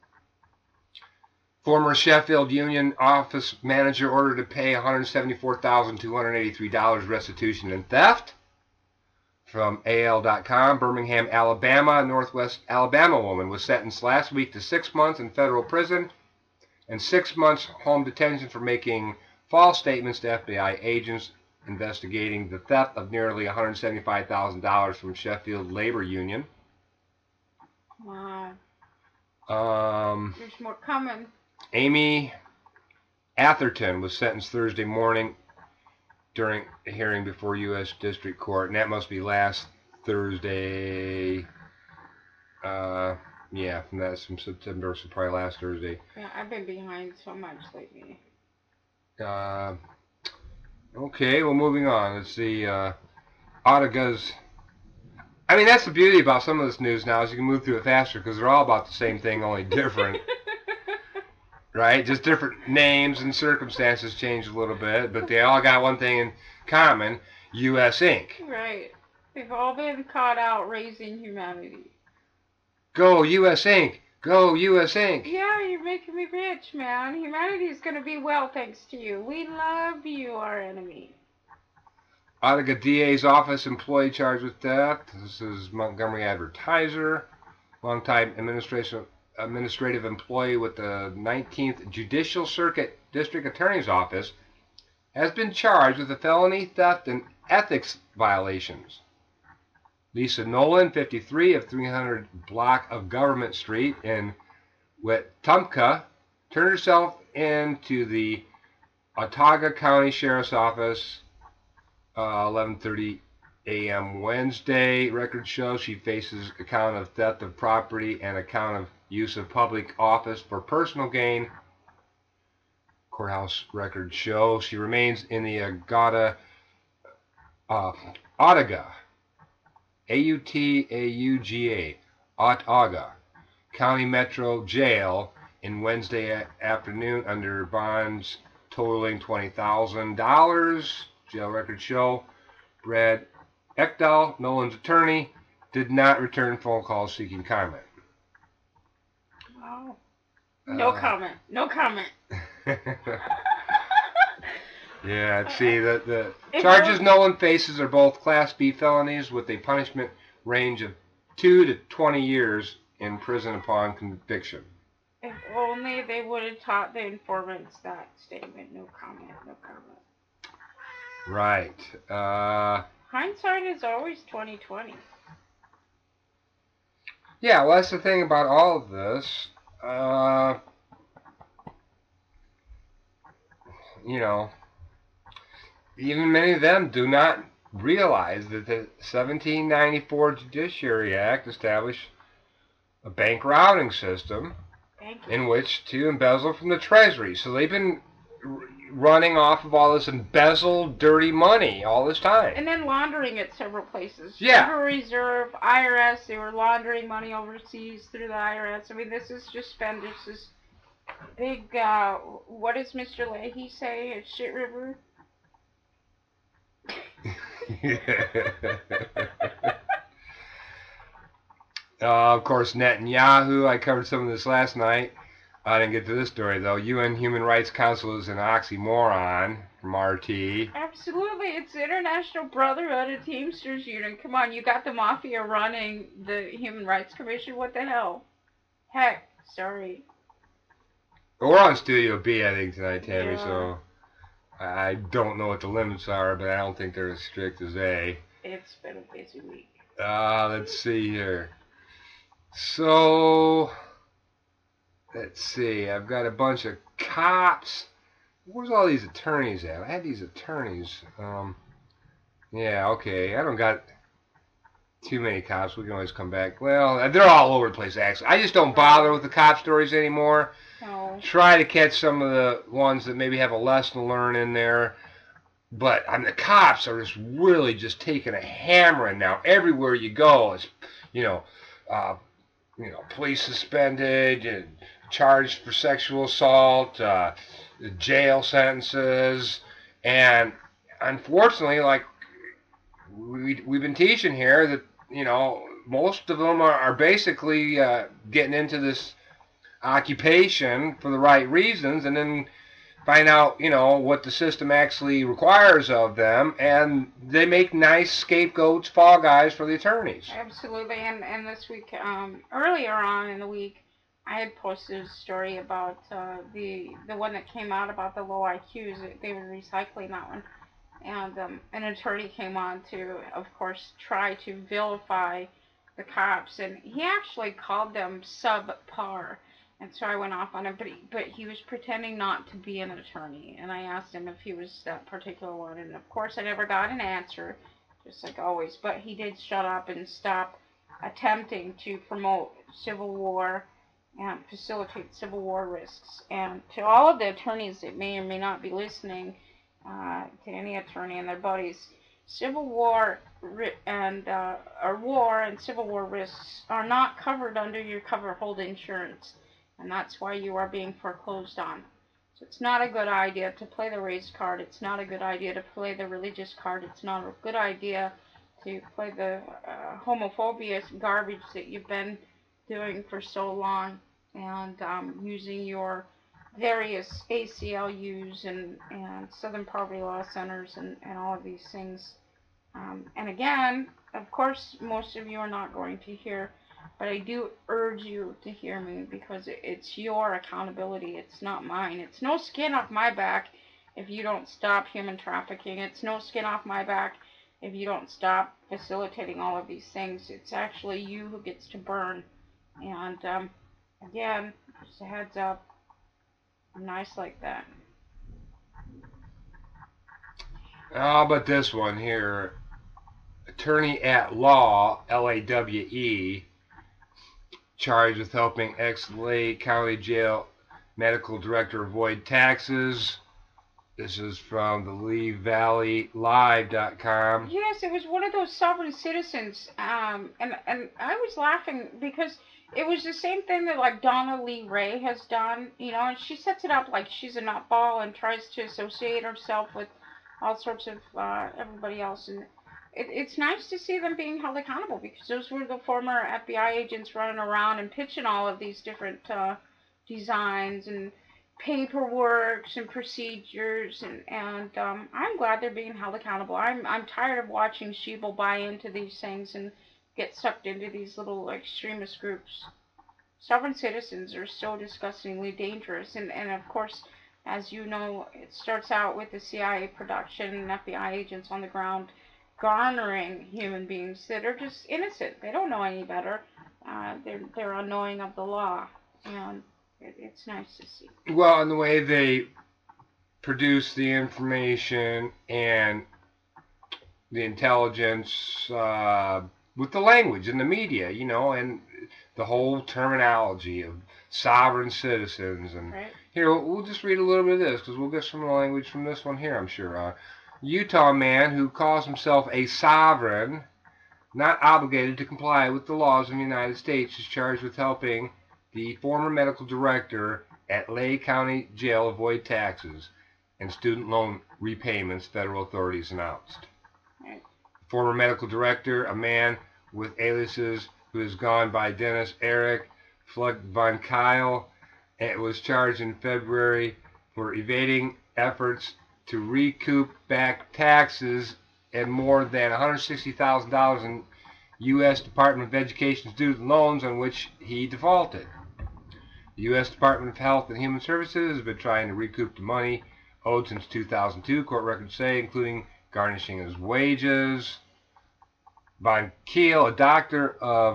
Former Sheffield Union office manager ordered to pay one hundred seventy-four thousand two hundred eighty-three dollars restitution and theft. From A L dot com, Birmingham, Alabama, a Northwest Alabama woman was sentenced last week to six months in federal prison and six months home detention for making false statements to F B I agents investigating the theft of nearly one hundred seventy-five thousand dollars from Sheffield Labor Union. Wow. Um, There's more coming. Amy Atherton was sentenced Thursday morning during a hearing before U S District Court, and that must be last Thursday. Uh, yeah, that's from September, so probably last Thursday. Yeah, I've been behind so much lately. Uh, okay, well, moving on. Let's see. Uh, Autiga's. I mean, that's the beauty about some of this news now is you can move through it faster because they're all about the same thing, only different. Right? Just different names and circumstances change a little bit, but they all got one thing in common, U S Incorporated. Right. They've all been caught out raising humanity. Go U S Incorporated. Go U S Incorporated. Yeah, you're making me rich, man. Humanity's gonna be well thanks to you. We love you, our enemy. Autiga D A's office employee charged with theft. This is Montgomery Advertiser. Longtime administration administrative employee with the nineteenth Judicial Circuit District Attorney's Office has been charged with a felony theft and ethics violations. Lisa Nolan, fifty-three, of three hundred block of Government Street in Wetumpka, turned herself into the Autauga County Sheriff's Office uh, eleven thirty a m Wednesday. Records show she faces a count of theft of property and a count of use of public office for personal gain. Courthouse records show she remains in the Agata, uh, Autiga, A U T A U G A, Autauga County Metro Jail in Wednesday afternoon under bonds totaling twenty thousand dollars. Jail records show Brad Ekdahl, Nolan's attorney, did not return phone calls seeking comment. Wow. No Uh, comment. No comment. Yeah, see, the, the If charges only- Nolan faces are both Class B felonies with a punishment range of two to twenty years in prison upon conviction. If only they would have taught the informants that statement. No comment. No comment. Right. Uh, Hindsight is always twenty twenty. Yeah, well, that's the thing about all of this. Uh, you know, even many of them do not realize that the seventeen ninety-four Judiciary Act established a bank routing system in which to embezzle from the Treasury. So they've been running off of all this embezzled, dirty money all this time. And then laundering it several places. Yeah. Federal Reserve, I R S, they were laundering money overseas through the I R S. I mean, this is just been just this big, uh, what does Mister Leahy say? A shit river? uh, of course, Netanyahu, I covered some of this last night. I didn't get to this story, though. U N Human Rights Council is an oxymoron from R T. Absolutely. It's the International Brotherhood of Teamsters Union. Come on, you got the mafia running the Human Rights Commission. What the hell? Heck, sorry. We're on Studio B, I think, tonight, Tammy, Yeah. so I don't know what the limits are, but I don't think they're as strict as A. It's been a busy week. Uh, let's see here. So, let's see. I've got a bunch of cops. Where's all these attorneys at? I had these attorneys. Um, yeah, okay. I don't got too many cops. We can always come back. Well, they're all over the place, actually. I just don't bother with the cop stories anymore. No. Try to catch some of the ones that maybe have a lesson to learn in there. But I mean, the cops are just really just taking a hammering now. Everywhere you go, it's, you know, uh, you know, police suspended and charged for sexual assault, uh, jail sentences, and unfortunately, like we we've been teaching here, that you know most of them are, are basically uh, getting into this occupation for the right reasons, and then find out, you know, what the system actually requires of them, and they make nice scapegoats, fall guys for the attorneys. Absolutely, and, and this week, um, earlier on in the week, I had posted a story about uh, the the one that came out about the low I Qs. They were recycling that one, and um, an attorney came on to, of course, try to vilify the cops, and he actually called them subpar. And so I went off on him, but he, but he was pretending not to be an attorney. And I asked him if he was that particular one. And of course I never got an answer, just like always. But he did shut up and stop attempting to promote civil war and facilitate civil war risks. And to all of the attorneys that may or may not be listening, uh, to any attorney and their buddies, civil war and uh, or war and civil war risks are not covered under your cover hold insurance. And that's why you are being foreclosed on. So it's not a good idea to play the race card. It's not a good idea to play the religious card. It's not a good idea to play the uh, homophobia garbage that you've been doing for so long, and um, using your various A C L Us and, and Southern Poverty Law Centers and, and all of these things. Um, and again, of course, most of you are not going to hear, but I do urge you to hear me, because it's your accountability. It's not mine. It's no skin off my back if you don't stop human trafficking. It's no skin off my back if you don't stop facilitating all of these things. It's actually you who gets to burn. And um, again, just a heads up, I'm nice like that. How about this one here? Attorney at law, L A W E, charged with helping ex-Lake County Jail medical director avoid taxes. This is from the Lee Valley Live dot com. Yes, it was one of those sovereign citizens, um, and and I was laughing because it was the same thing that like Donna Lee Ray has done, you know, and she sets it up like she's a nutball and tries to associate herself with all sorts of uh, everybody else, and it, it's nice to see them being held accountable, because those were the former F B I agents running around and pitching all of these different uh, designs and paperwork and procedures, and, and um, I'm glad they're being held accountable. I'm I'm tired of watching sheeple buy into these things and get sucked into these little extremist groups. Sovereign citizens are so disgustingly dangerous, and, and of course, as you know, it starts out with the C I A production and F B I agents on the ground garnering human beings that are just innocent. They don't know any better. uh, they're they're unknowing of the law, and it, it's nice to see. Well, and the way they produce the information and the intelligence uh, with the language and the media, you know, and the whole terminology of sovereign citizens. And right. Here, we'll just read a little bit of this because we'll get some language from this one here, I'm sure. Uh, Utah man who calls himself a sovereign, not obligated to comply with the laws of the United States, is charged with helping the former medical director at Lay County Jail avoid taxes and student loan repayments, federal authorities announced. Right. Former medical director, a man with aliases who has gone by Dennis Eric Flug von Kyle, and was charged in February for evading efforts to recoup back taxes and more than one hundred sixty thousand dollars in U S Department of Education student loans on which he defaulted. The U S Department of Health and Human Services has been trying to recoup the money owed since two thousand two, court records say, including garnishing his wages. Von Keel, a doctor of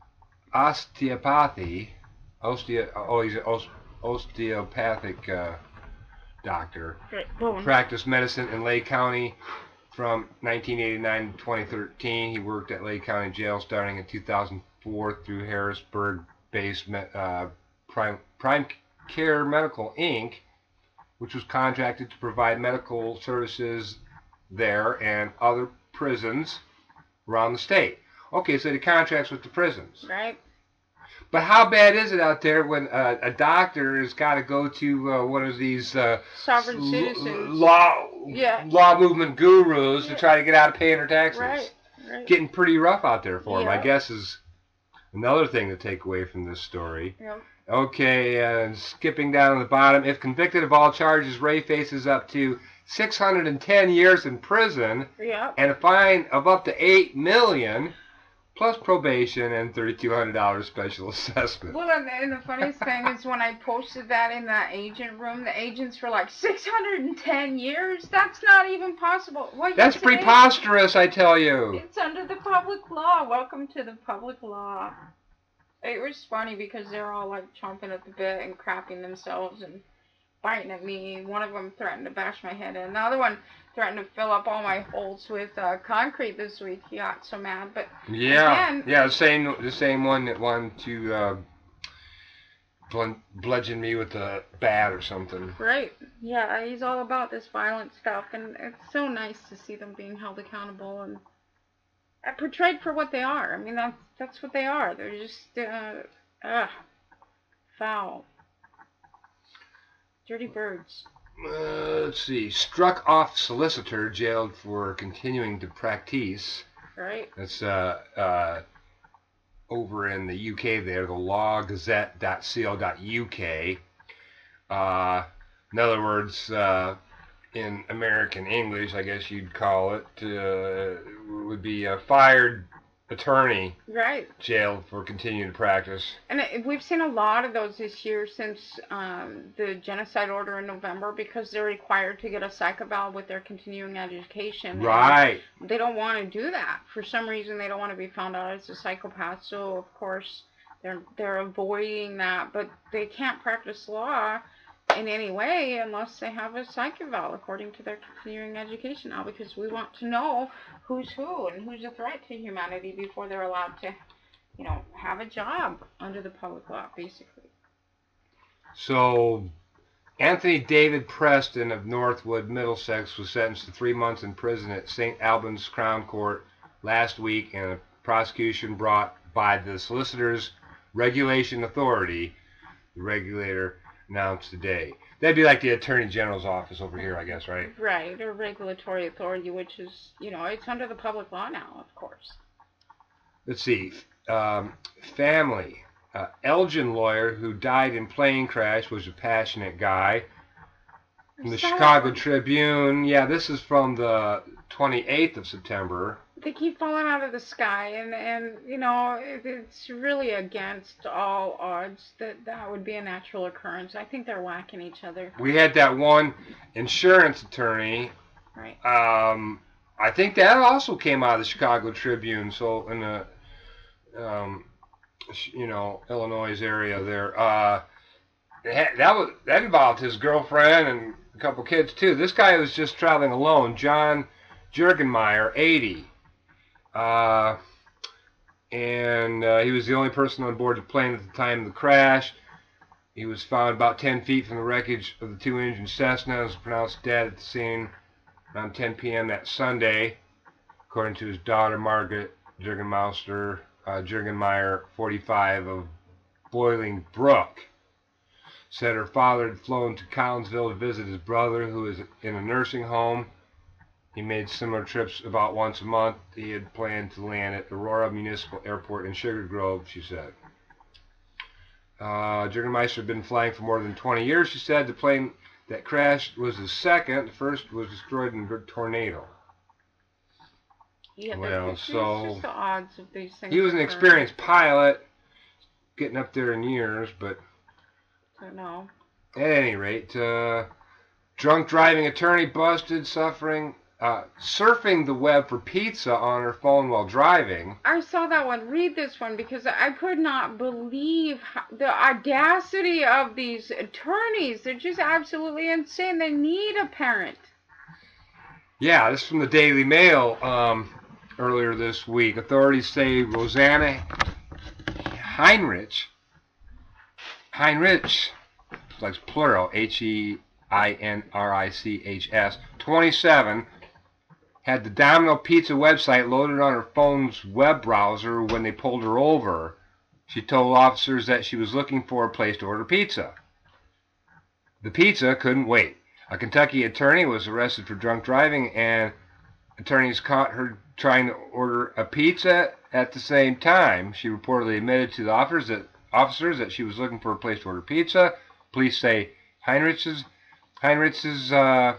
osteopathy, osteo, oh, he's an osteopathic uh, doctor, right. practiced medicine in Lay County from nineteen eighty-nine to twenty thirteen. He worked at Lay County Jail starting in two thousand four through Harrisburg-based uh, Prime, Prime Care Medical, Incorporated, which was contracted to provide medical services there and other prisons around the state. Okay, so the contracts with the prisons. Right. But how bad is it out there when uh, a doctor has got to go to uh, one of these uh, sovereign citizens, law yeah. law movement gurus yeah. to try to get out of paying their taxes? Right. Right. Getting pretty rough out there for them, yeah. I guess, is another thing to take away from this story. Yep. Okay, uh, skipping down to the bottom. If convicted of all charges, Ray faces up to six hundred ten years in prison yep. and a fine of up to eight million dollars, plus probation and thirty-two hundred dollars special assessment. Well, and, and the funniest thing is when I posted that in that agent room, the agents were like, six hundred ten years? That's not even possible. What That's preposterous, I tell you. It's under the public law. Welcome to the public law. It was funny because they're all like chomping at the bit and crapping themselves and biting at me. One of them threatened to bash my head in. The other one threatened to fill up all my holes with uh, concrete this week. He got so mad. But yeah, again, yeah, the same the same one that wanted to uh, bludgeon me with a bat or something. Right. Yeah, he's all about this violent stuff, and it's so nice to see them being held accountable and portrayed for what they are. I mean, that's that's what they are. They're just uh, uh foul, dirty birds. Uh, let's see. Struck off solicitor jailed for continuing to practice. Right. That's uh, uh, over in the U K there, the law gazette dot co dot U K. Uh, in other words, uh, in American English, I guess you'd call it, uh, would be a fired attorney, right, jailed for continuing to practice. And it, we've seen a lot of those this year since um, the genocide order in November, because they're required to get a psych eval with their continuing education. Right. And they don't want to do that. For some reason, they don't want to be found out as a psychopath. So, of course, they're they're avoiding that. But they can't practice law in any way unless they have a psych eval according to their continuing education now, because we want to know who's who and who's a threat to humanity before they're allowed to, you know, have a job under the public law, basically. So, Anthony David Preston of Northwood, Middlesex, was sentenced to three months in prison at Saint Albans Crown Court last week in a prosecution brought by the Solicitor's Regulation Authority, the regulator announced today. That'd be like the Attorney General's office over here, I guess, right? Right, or regulatory authority, which is, you know, it's under the public law now, of course. Let's see. Um, family. Uh, Elgin lawyer who died in plane crash was a passionate guy. From the Chicago Tribune. Yeah, this is from the twenty-eighth of September. They keep falling out of the sky, and, and you know, it, it's really against all odds that that would be a natural occurrence. I think they're whacking each other. We had that one insurance attorney. Right. Um, I think that also came out of the Chicago Tribune. So, in the, um, you know, Illinois area there. Uh, that was that involved his girlfriend and a couple kids too. This guy was just traveling alone. John Jurgenmeyer, eighty, uh, and uh, he was the only person on board the plane at the time of the crash. He was found about ten feet from the wreckage of the two-engine Cessna and was pronounced dead at the scene around ten p m that Sunday, according to his daughter Margaret Jurgenmeister, uh, Jurgenmeyer, forty-five, of Boiling Brook. Said her father had flown to Collinsville to visit his brother, who is in a nursing home. He made similar trips about once a month. He had planned to land at Aurora Municipal Airport in Sugar Grove, she said. Uh, Jurgenmeister had been flying for more than twenty years, she said. The plane that crashed was the second. The first was destroyed in a tornado. Yeah, well, it's so just the odds of these things. He was an occurring. experienced pilot, getting up there in years, but don't know. At any rate, uh, drunk driving attorney busted, suffering, uh, surfing the web for pizza on her phone while driving. I saw that one. Read this one because I could not believe how, the audacity of these attorneys. They're just absolutely insane. They need a parent. Yeah, this is from the Daily Mail um, earlier this week. Authorities say Rosanna Heinrich, Heinrich, like plural, H E I N R I C H S, twenty-seven, had the Domino Pizza website loaded on her phone's web browser when they pulled her over. She told officers that she was looking for a place to order pizza. The pizza couldn't wait. A Kentucky attorney was arrested for drunk driving, and attorneys caught her trying to order a pizza at the same time. She reportedly admitted to the officers that, officers that she was looking for a place to order pizza. Police say Heinrich's, Heinrich's, uh,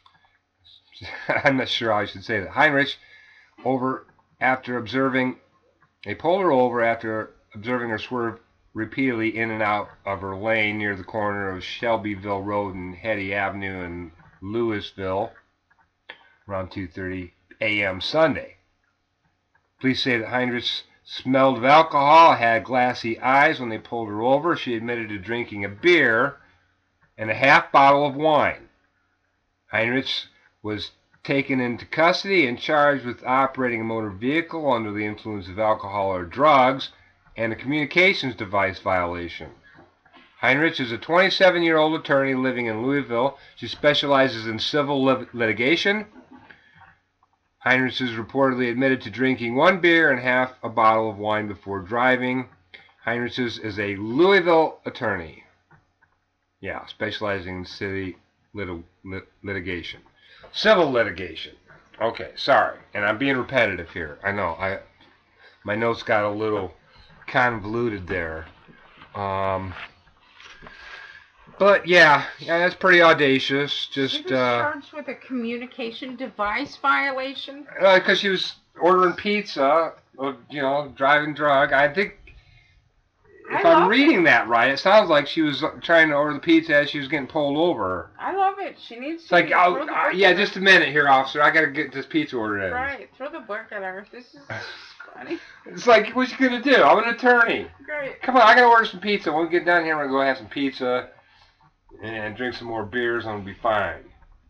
I'm not sure how I should say that. Heinrich, over after observing, they pulled her over after observing her swerve repeatedly in and out of her lane near the corner of Shelbyville Road and Hetty Avenue in Louisville around two thirty a m Sunday. Police say that Heinrich smelled of alcohol, had glassy eyes when they pulled her over. She admitted to drinking a beer and a half bottle of wine. Heinrich was taken into custody and charged with operating a motor vehicle under the influence of alcohol or drugs and a communications device violation. Heinrich is a twenty-seven-year-old attorney living in Louisville. She specializes in civil lit- litigation. Heinrich is reportedly admitted to drinking one beer and half a bottle of wine before driving. Heinrich is a Louisville attorney. Yeah, specializing in city lit- lit- litigation. Civil litigation. Okay, sorry. And I'm being repetitive here. I know. I my notes got a little convoluted there. Um, but yeah, yeah, that's pretty audacious. Just She was uh, charged with a communication device violation. because uh, she was ordering pizza, or, you know, driving drunk. I think if I I'm love reading it. that right, it sounds like she was trying to order the pizza as she was getting pulled over. I love it. She needs It's to like, throw oh, the uh, book yeah, at her. just a minute here, officer. I gotta get this pizza ordered in. Right, throw the book at her. This is funny. It's like, what you gonna do? I'm an attorney. Great. Come on, I gotta order some pizza. When we get down here, we're gonna go have some pizza and drink some more beers, and we'll be fine.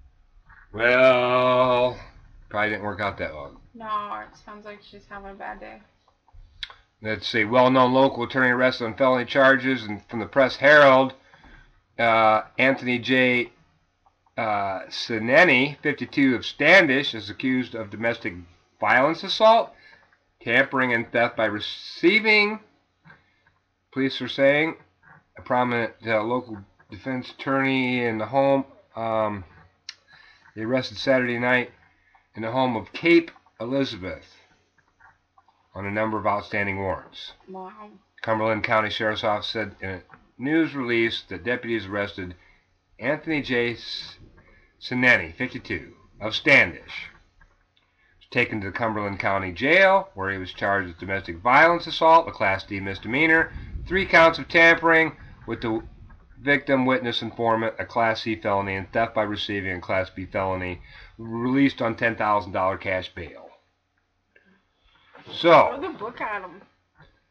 Well, probably didn't work out that well. No, it sounds like she's having a bad day. Let's see. Well-known local attorney arrested on felony charges, and from the Press Herald, uh, Anthony J. Uh, Sineni, fifty-two, of Standish, is accused of domestic violence assault, tampering, and theft by receiving. Police are saying a prominent uh, local defense attorney in the home. Um, they arrested Saturday night in the home of Cape Elizabeth on a number of outstanding warrants. Wow. Cumberland County Sheriff's Office said in a news release that deputies arrested Anthony J. Sineni, fifty-two, of Standish. He was taken to the Cumberland County Jail, where he was charged with domestic violence assault, a Class D misdemeanor, three counts of tampering with the victim, witness, informant, a Class C felony, and theft by receiving, a Class B felony, released on ten thousand dollars cash bail. Throw So, the book at him.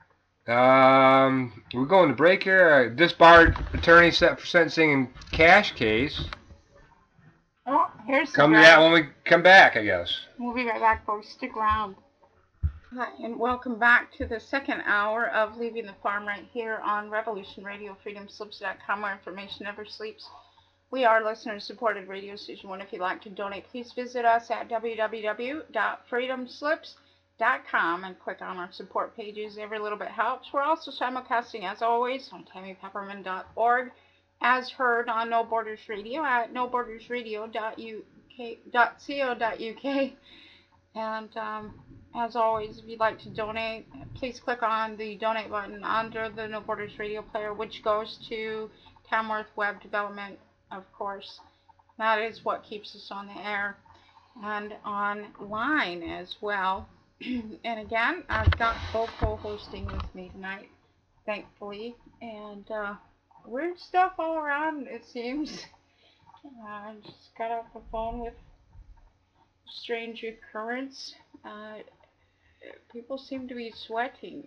Um, we're going to break here. Uh, disbarred attorney set for sentencing in cash case. Oh, here's the Come to driver. that when we come back, I guess. We'll be right back, folks. Stick around. Hi, and welcome back to the second hour of Leaving the Farm right here on Revolution Radio, freedom slips dot com, where information never sleeps. We are listener-supported radio station. One, if you'd like to donate, please visit us at w w w dot freedom slips dot com and click on our support pages. Every little bit helps. We're also simulcasting, as always, on tammy pepperman dot org, as heard on No Borders Radio at no borders radio dot co dot u k. And um, as always, if you'd like to donate, please click on the donate button under the No Borders Radio player, which goes to Tamworth Web Development, of course. That is what keeps us on the air and online as well. And again, I've got full co-hosting with me tonight, thankfully. And uh, weird stuff all around, it seems. Uh, I just got off the phone with strange occurrence. Uh, people seem to be sweating.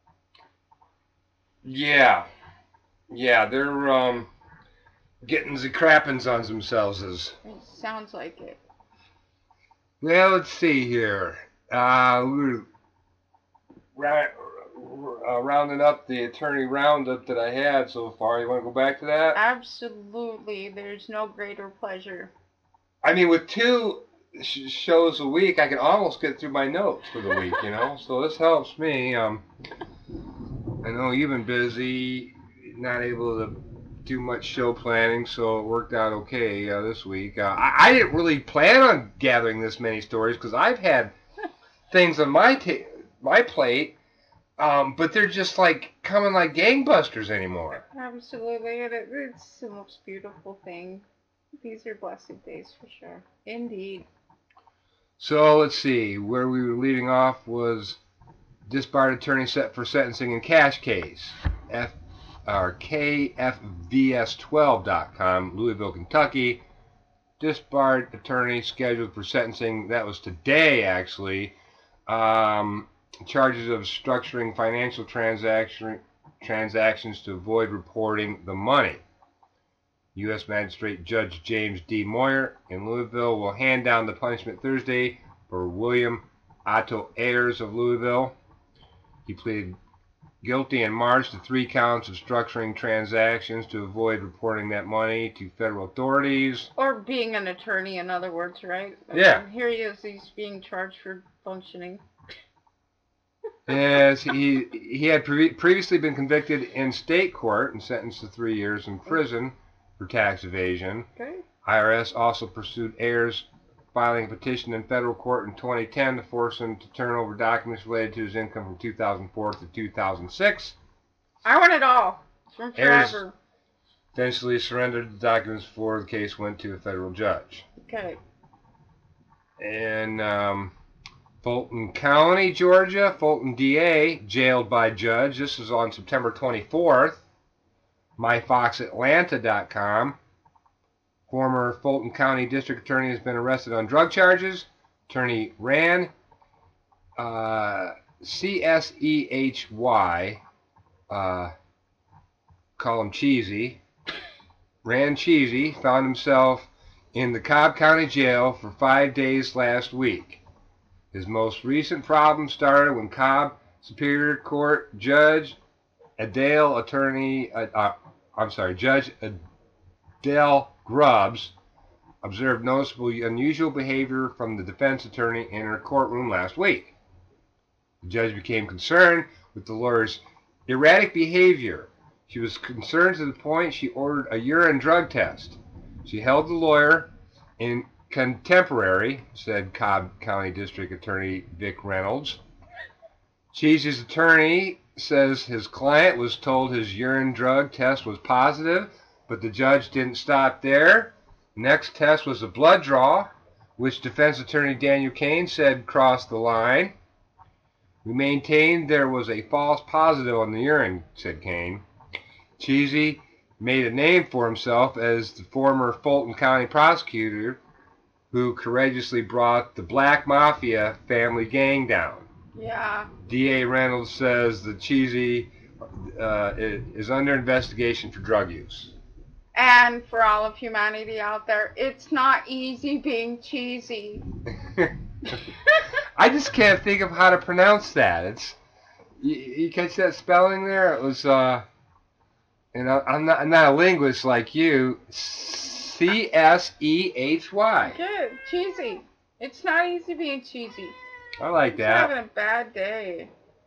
Yeah. Yeah, they're um, getting the crappins on themselves. As It sounds like it. Well, let's see here. Uh, we're ra- uh, rounding up the attorney roundup that I had so far. You want to go back to that? Absolutely. There's no greater pleasure. I mean, with two sh- shows a week, I can almost get through my notes for the week, you know? So this helps me. Um, I know you've been busy, not able to do much show planning, so it worked out okay uh, this week. Uh, I-, I didn't really plan on gathering this many stories because I've had things on my ta- my plate, um, but they're just like coming like gangbusters anymore. Absolutely. And it, it's the most beautiful thing. These are blessed days for sure. Indeed. So let's see, where we were leaving off was disbarred attorney set for sentencing in cash case. F or K F V S twelve dot com, Louisville, Kentucky. Disbarred attorney scheduled for sentencing. That was today, actually. Um, charges of structuring financial transaction transactions to avoid reporting the money. U S Magistrate Judge James D. Moyer in Louisville will hand down the punishment Thursday for William Otto Ayers of Louisville. He pleaded guilty in March to three counts of structuring transactions to avoid reporting that money to federal authorities. Or being an attorney, in other words, right? Yeah. And here he is. He's being charged for functioning. Yes, he he had pre- previously been convicted in state court and sentenced to three years in prison for tax evasion. Okay. I R S also pursued Ayers, filing a petition in federal court in twenty ten to force him to turn over documents related to his income from two thousand four to two thousand six. I want it all. From Ayers forever. eventually surrendered the documents before the case went to a federal judge. Okay. In um, Fulton County, Georgia, Fulton D A jailed by judge. This is on September twenty-fourth. my fox atlanta dot com. Former Fulton County District Attorney has been arrested on drug charges. Attorney Ran uh, C S E H Y, uh, call him Cheesy, Ran Cheesy, found himself in the Cobb County Jail for five days last week. His most recent problem started when Cobb Superior Court Judge Adele Attorney, uh, uh, I'm sorry, Judge Adele Grubbs observed noticeable unusual behavior from the defense attorney in her courtroom last week. The judge became concerned with the lawyer's erratic behavior. She was concerned to the point she ordered a urine drug test. She held the lawyer in contemporary, said Cobb County District Attorney Vic Reynolds. Cheesy's attorney says his client was told his urine drug test was positive, but the judge didn't stop there. Next test was a blood draw, which defense attorney Daniel Kane said crossed the line. We maintained there was a false positive on the urine, said Kane. Cheesy made a name for himself as the former Fulton County prosecutor who courageously brought the Black Mafia family gang down. Yeah. D A Reynolds says the cheesy uh, is under investigation for drug use. And for all of humanity out there, it's not easy being cheesy. I just can't think of how to pronounce that. It's you, you catch that spelling there? It was uh, you know, I'm not I'm not a linguist like you. C S E H Y. Good, cheesy. It's not easy being cheesy. I like He's that. having a bad day.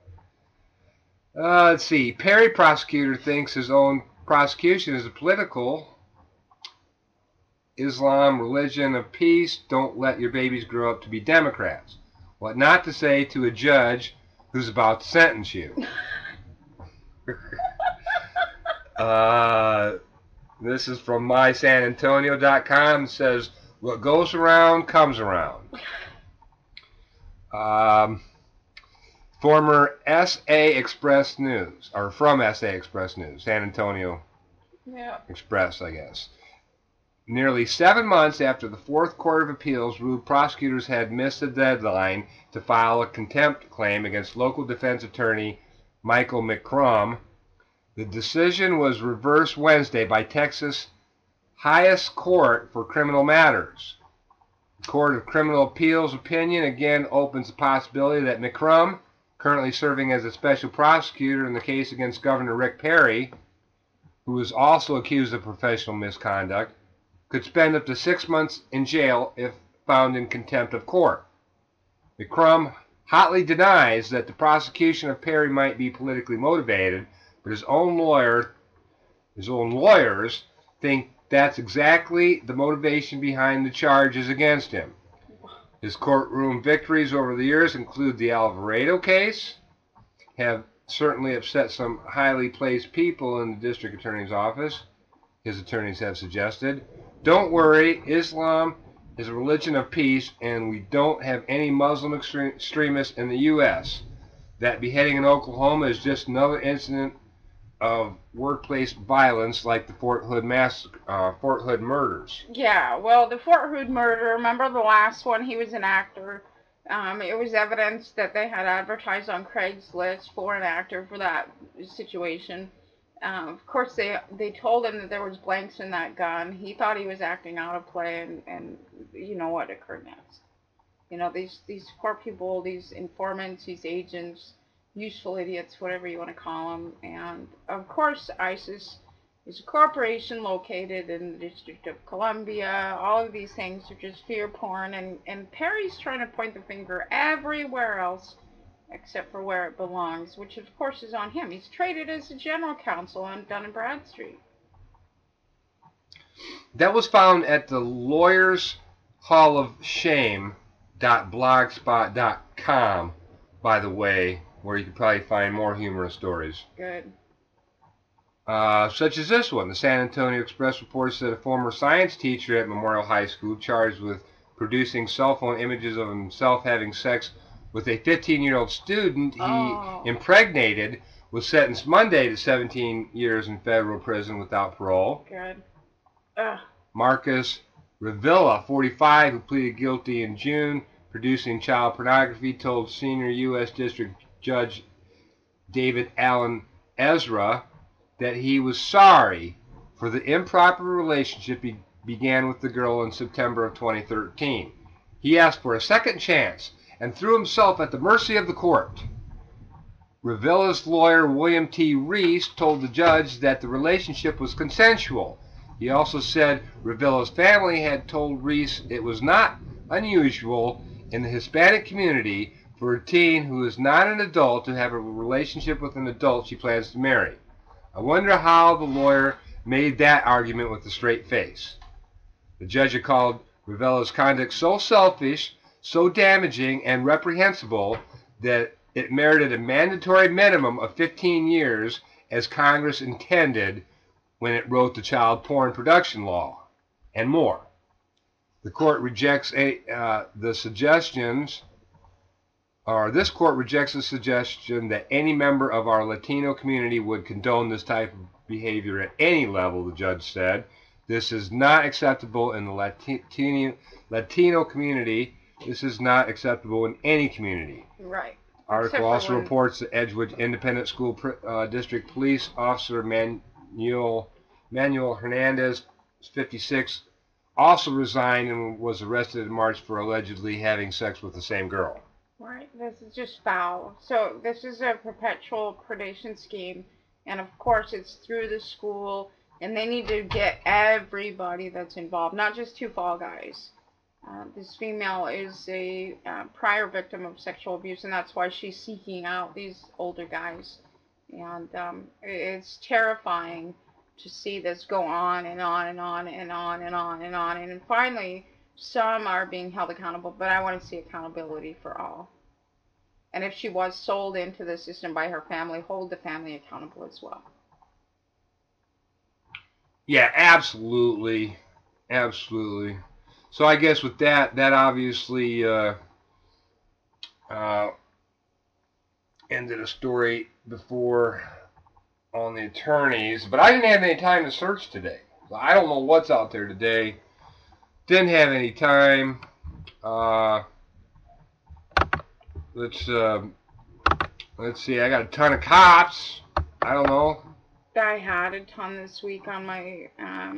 Uh, let's see. Perry prosecutor thinks his own prosecution is a political. Islam, religion of peace, don't let your babies grow up to be Democrats. What not to say to a judge who's about to sentence you. uh, this is from my san antonio dot com. It says, what goes around comes around. Um, former S A Express News, or from S A Express News, San Antonio Yeah. Express, I guess. Nearly seven months after the Fourth Court of Appeals ruled prosecutors had missed the deadline to file a contempt claim against local defense attorney Michael McCrum, the decision was reversed Wednesday by Texas' highest court for criminal matters. The Court of Criminal Appeals opinion again opens the possibility that McCrum, currently serving as a special prosecutor in the case against Governor Rick Perry, who is also accused of professional misconduct, could spend up to six months in jail if found in contempt of court. McCrum hotly denies that the prosecution of Perry might be politically motivated, but his own lawyer, his own lawyers think that's exactly the motivation behind the charges against him. His courtroom victories over the years include the Alvarado case, have certainly upset some highly placed people in the district attorney's office, his attorneys have suggested. Don't worry, Islam is a religion of peace, and we don't have any Muslim extremists in the U S That beheading in Oklahoma is just another incident of workplace violence like the Fort Hood massacre, uh, Fort Hood murders. Yeah, well, the Fort Hood murder, remember the last one? He was an actor. Um, it was evidence that they had advertised on Craigslist for an actor for that situation. Um, of course, they they told him that there was blanks in that gun. He thought he was acting out of play, and, and you know what occurred next. You know, these, these poor people, these informants, these agents, useful idiots, whatever you want to call them. And, of course, ISIS is a corporation located in the District of Columbia. All of these things are just fear porn. And, and Perry's trying to point the finger everywhere else except for where it belongs, which of course is on him. He's traded as a general counsel on Dun and Bradstreet. That was found at the Lawyers Hall of Shame dot blogspot dot com, by the way, where you can probably find more humorous stories. Good. Uh, such as this one. The San Antonio Express reports that a former science teacher at Memorial High School charged with producing cell phone images of himself having sex with a fifteen-year-old student he Oh. impregnated was sentenced Monday to seventeen years in federal prison without parole. Good. Ugh. Marcus Revilla, forty-five, who pleaded guilty in June, producing child pornography, told senior U S District Judge David Allen Ezra that he was sorry for the improper relationship he began with the girl in September of twenty thirteen. He asked for a second chance and threw himself at the mercy of the court. Revilla's lawyer, William T. Reese, told the judge that the relationship was consensual. He also said Revilla's family had told Reese it was not unusual in the Hispanic community for a teen who is not an adult to have a relationship with an adult she plans to marry. I wonder how the lawyer made that argument with a straight face. The judge had called Revilla's conduct so selfish, so damaging, and reprehensible that it merited a mandatory minimum of fifteen years as Congress intended when it wrote the child porn production law, and more. The court rejects a, uh, the suggestions, or this court rejects the suggestion that any member of our Latino community would condone this type of behavior at any level, the judge said. This is not acceptable in the Latino, Latino community. This is not acceptable in any community. Right. Article also when... reports that Edgewood Independent School uh, District Police Officer Manuel, Manuel Hernandez, fifty-six, also resigned and was arrested in March for allegedly having sex with the same girl. Right, this is just foul. So this is a perpetual predation scheme, and of course it's through the school, and they need to get everybody that's involved, not just two fall guys. Uh, this female is a uh, prior victim of sexual abuse, and that's why she's seeking out these older guys. And um, it's terrifying to see this go on and on and on and on and on and on. And finally, some are being held accountable, but I want to see accountability for all. And if she was sold into the system by her family, hold the family accountable as well. Yeah, absolutely. Absolutely. So I guess with that, that obviously uh, uh, ended a story before on the attorneys. But I didn't have any time to search today. I don't know what's out there today. Didn't have any time. Uh, let's uh, let's see. I got a ton of cops. I don't know. I had a ton this week on my. Um,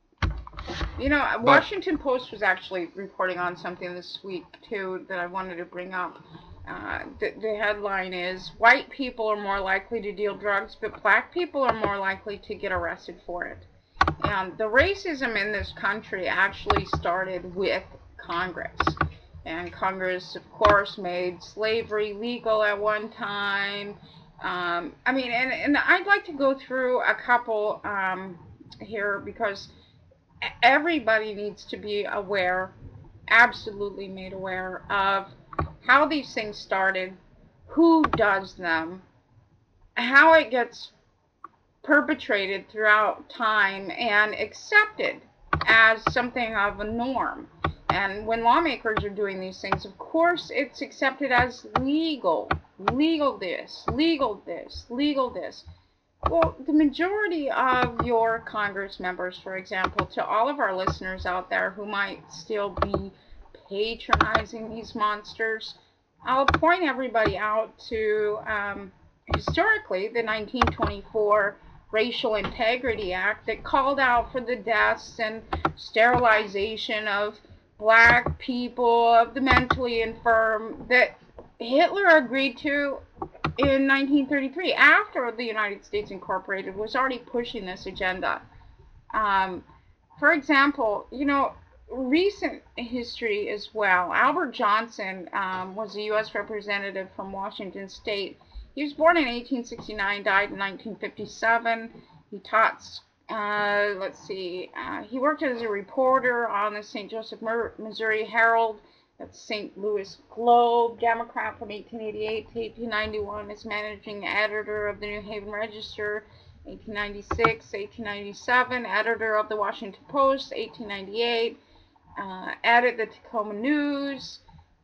you know, Washington Post was actually reporting on something this week too that I wanted to bring up. Uh, the, the headline is, white people are more likely to deal drugs, but black people are more likely to get arrested for it. And the racism in this country actually started with Congress. And Congress, of course, made slavery legal at one time. Um, I mean, and, and I'd like to go through a couple um, here because everybody needs to be aware, absolutely made aware of how these things started, who does them, how it gets perpetrated throughout time and accepted as something of a norm. And when lawmakers are doing these things, of course, it's accepted as legal. Legal this, legal this, legal this. Well, the majority of your Congress members, for example, to all of our listeners out there who might still be patronizing these monsters, I'll point everybody out to, um, historically, the nineteen twenty-four Racial Integrity Act that called out for the deaths and sterilization of black people, of the mentally infirm, that Hitler agreed to in nineteen thirty-three, after the United States Incorporated was already pushing this agenda. Um, for example, you know, recent history as well. Albert Johnson um, was a U S representative from Washington State. He was born in eighteen sixty-nine, died in nineteen fifty-seven. He taught, uh, let's see, uh, he worked as a reporter on the Saint Joseph, Missouri Herald, that's Saint Louis Globe, Democrat from eighteen eighty-eight to eighteen ninety-one, as managing editor of the New Haven Register, eighteen ninety-six, eighteen ninety-seven, editor of the Washington Post, eighteen ninety-eight, uh, edited the Tacoma News.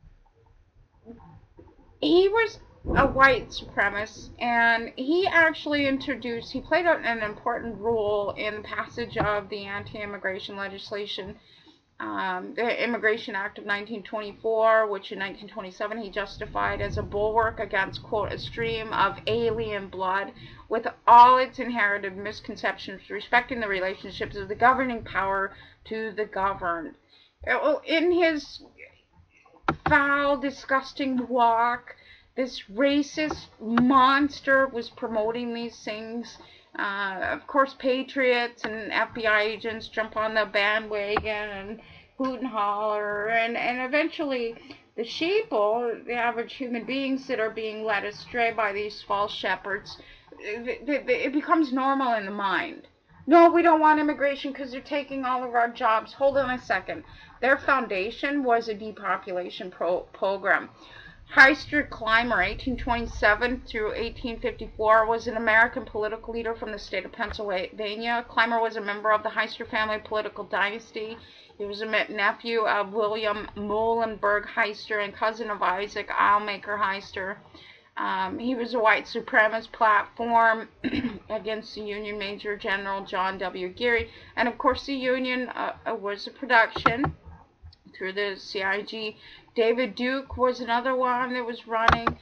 He was a white supremacist, and he actually introduced, he played an important role in the passage of the anti-immigration legislation, um, the Immigration Act of nineteen twenty-four, which in nineteen twenty-seven he justified as a bulwark against, quote, a stream of alien blood with all its inherited misconceptions respecting the relationships of the governing power to the governed. In his foul, disgusting walk, this racist monster was promoting these things. Uh, of course, patriots and F B I agents jump on the bandwagon and hoot and holler, and, and eventually the sheeple, the average human beings that are being led astray by these false shepherds, it, it, it becomes normal in the mind. No, we don't want immigration because they're taking all of our jobs. Hold on a second. Their foundation was a depopulation pro program. Heister Clymer, eighteen twenty-seven through eighteen fifty-four, was an American political leader from the state of Pennsylvania. Clymer was a member of the Heister family political dynasty. He was a nephew of William Muhlenberg Heister and cousin of Isaac Ilmaker Heister. Um, he was a white supremacist platform against the Union Major General John W. Geary. And of course the Union uh, was a production through the C I G. David Duke was another one that was running.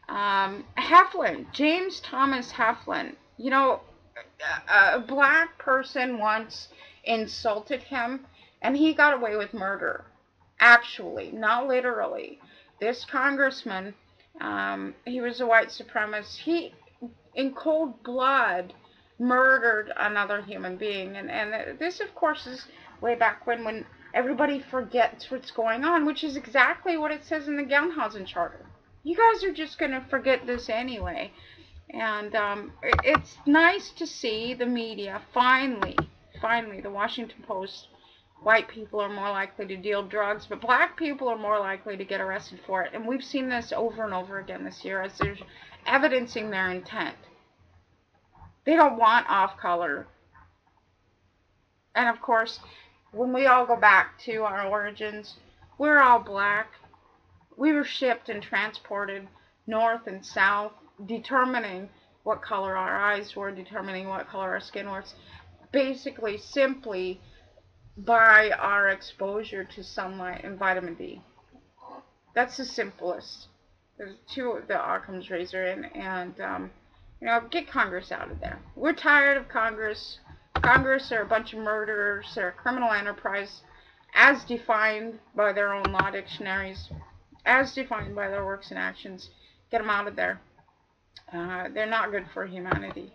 Um, Heflin, James Thomas Heflin, you know, a, a black person once insulted him, and he got away with murder. Actually, not literally. This congressman, um, he was a white supremacist. He, in cold blood, murdered another human being. And, and this, of course, is way back when, when everybody forgets what's going on, which is exactly what it says in the Gelnhausen Charter. You guys are just going to forget this anyway. And um, it's nice to see the media finally, finally, the Washington Post, white people are more likely to deal drugs, but black people are more likely to get arrested for it. And we've seen this over and over again this year as they're evidencing their intent. They don't want off-color. And of course, when we all go back to our origins, we're all black. We were shipped and transported north and south, determining what color our eyes were, determining what color our skin was, basically simply by our exposure to sunlight and vitamin D. That's the simplest. There's two of the Occam's razor, and, and um, you know, get Congress out of there. We're tired of Congress. Congress are a bunch of murderers. They're a criminal enterprise, as defined by their own law dictionaries, as defined by their works and actions. Get them out of there. Uh, they're not good for humanity.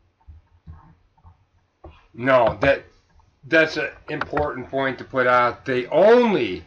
No, that that's an important point to put out. They only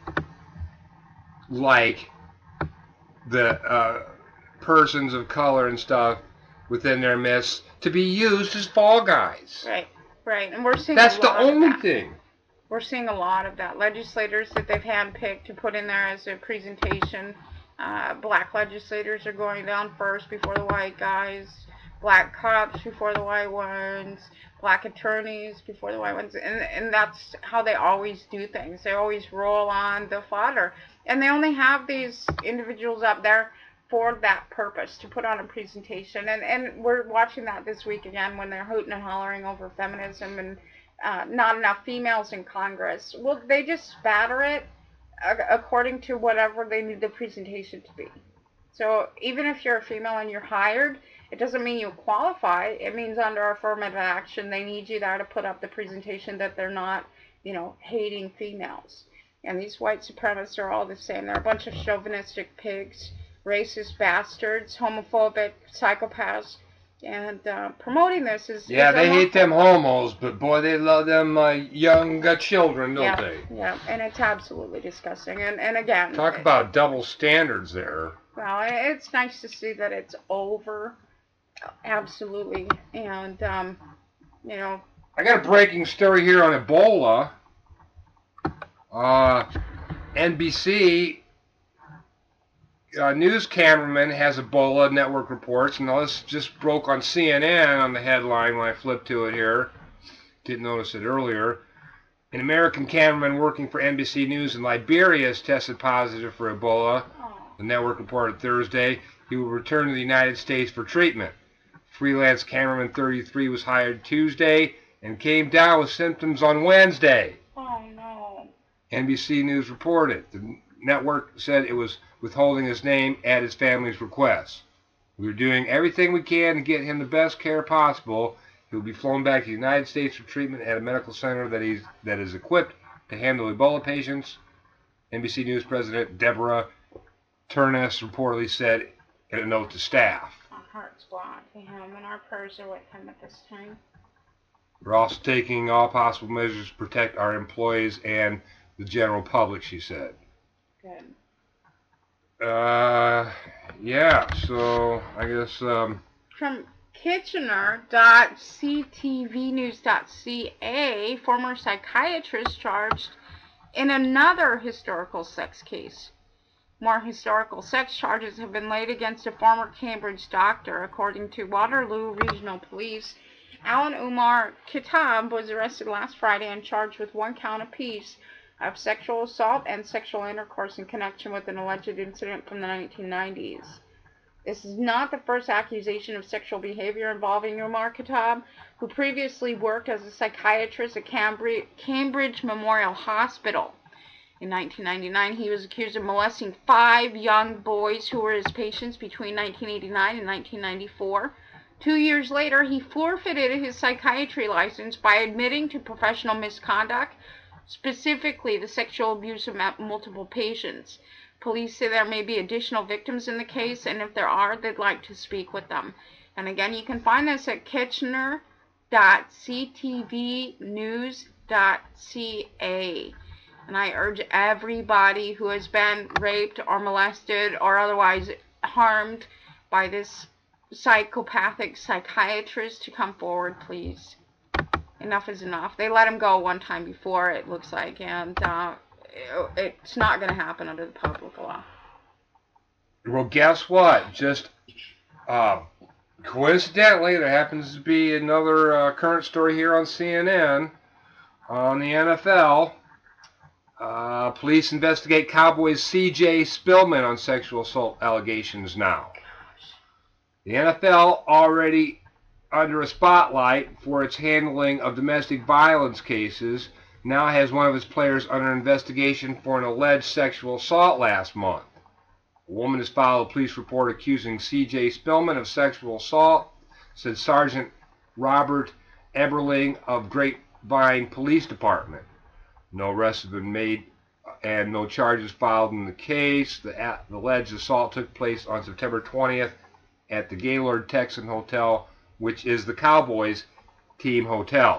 like the uh, persons of color and stuff within their midst to be used as fall guys. Right, right. And we're seeing That's a the lot only of that. thing. We're seeing a lot of that. Legislators that they've handpicked to put in there as a presentation. Uh, black legislators are going down first before the white guys. Black cops before the white ones. Black attorneys before the white ones. And, and that's how they always do things. They always roll on the fodder. And they only have these individuals up there for that purpose, to put on a presentation. And, and we're watching that this week again when they're hooting and hollering over feminism and uh, not enough females in Congress. Well, they just spatter it according to whatever they need the presentation to be. So even if you're a female and you're hired, it doesn't mean you qualify. It means under affirmative action, they need you there to put up the presentation that they're not, you know, hating females. And these white supremacists are all the same. They're a bunch of chauvinistic pigs, racist bastards, homophobic psychopaths. And uh, promoting this is... Yeah, is they unlawful. hate them homos, but boy, they love them uh, young uh, children, don't yeah, they? Yeah, and it's absolutely disgusting. And, and again... Talk it, about double standards there. Well, it's nice to see that it's over. Absolutely. And, um, you know... I got a breaking story here on Ebola. Uh, N B C uh, news cameraman has Ebola, network reports, and this just broke on C N N on the headline when I flipped to it here. Didn't notice it earlier. An American cameraman working for N B C News in Liberia has tested positive for Ebola. The network reported Thursday. He will return to the United States for treatment. Freelance cameraman thirty-three was hired Tuesday and came down with symptoms on Wednesday. Oh, no. N B C News reported. The network said it was withholding his name at his family's request. We are doing everything we can to get him the best care possible. He will be flown back to the United States for treatment at a medical center that he's that is equipped to handle Ebola patients. N B C News President Deborah Turness reportedly said in a note to staff. Our hearts go out to him, and our prayers are with him at this time. We're also taking all possible measures to protect our employees and the general public, she said. Good. Uh, yeah, so I guess, um... From Kitchener dot c t v news dot c a, former psychiatrist charged in another historical sex case. More historical sex charges have been laid against a former Cambridge doctor, according to Waterloo Regional Police. Alan Umar Kitab was arrested last Friday and charged with one count apiece of sexual assault and sexual intercourse in connection with an alleged incident from the nineteen nineties. This is not the first accusation of sexual behavior involving Umar Kitab, who previously worked as a psychiatrist at Cambridge, Cambridge Memorial Hospital. In nineteen ninety-nine, he was accused of molesting five young boys who were his patients between nineteen eighty-nine and nineteen ninety-four. Two years later, he forfeited his psychiatry license by admitting to professional misconduct, specifically the sexual abuse of multiple patients. Police say there may be additional victims in the case, and if there are, they'd like to speak with them. And again, you can find this at kitchener dot c t v news dot c a. And I urge everybody who has been raped or molested or otherwise harmed by this psychopathic psychiatrist to come forward, please. Enough is enough. They let him go one time before, it looks like, and uh, it, it's not going to happen under the public law. Well, guess what? Just uh, coincidentally, there happens to be another uh, current story here on C N N on the N F L. Uh, police investigate Cowboys C J Spillman on sexual assault allegations now. The N F L, already under a spotlight for its handling of domestic violence cases, now has one of its players under investigation for an alleged sexual assault last month. A woman has filed a police report accusing C J Spillman of sexual assault, said Sergeant Robert Eberling of Grapevine Police Department. No arrests have been made and no charges filed in the case. The, the alleged assault took place on September twentieth at the Gaylord Texan Hotel, which is the Cowboys team hotel.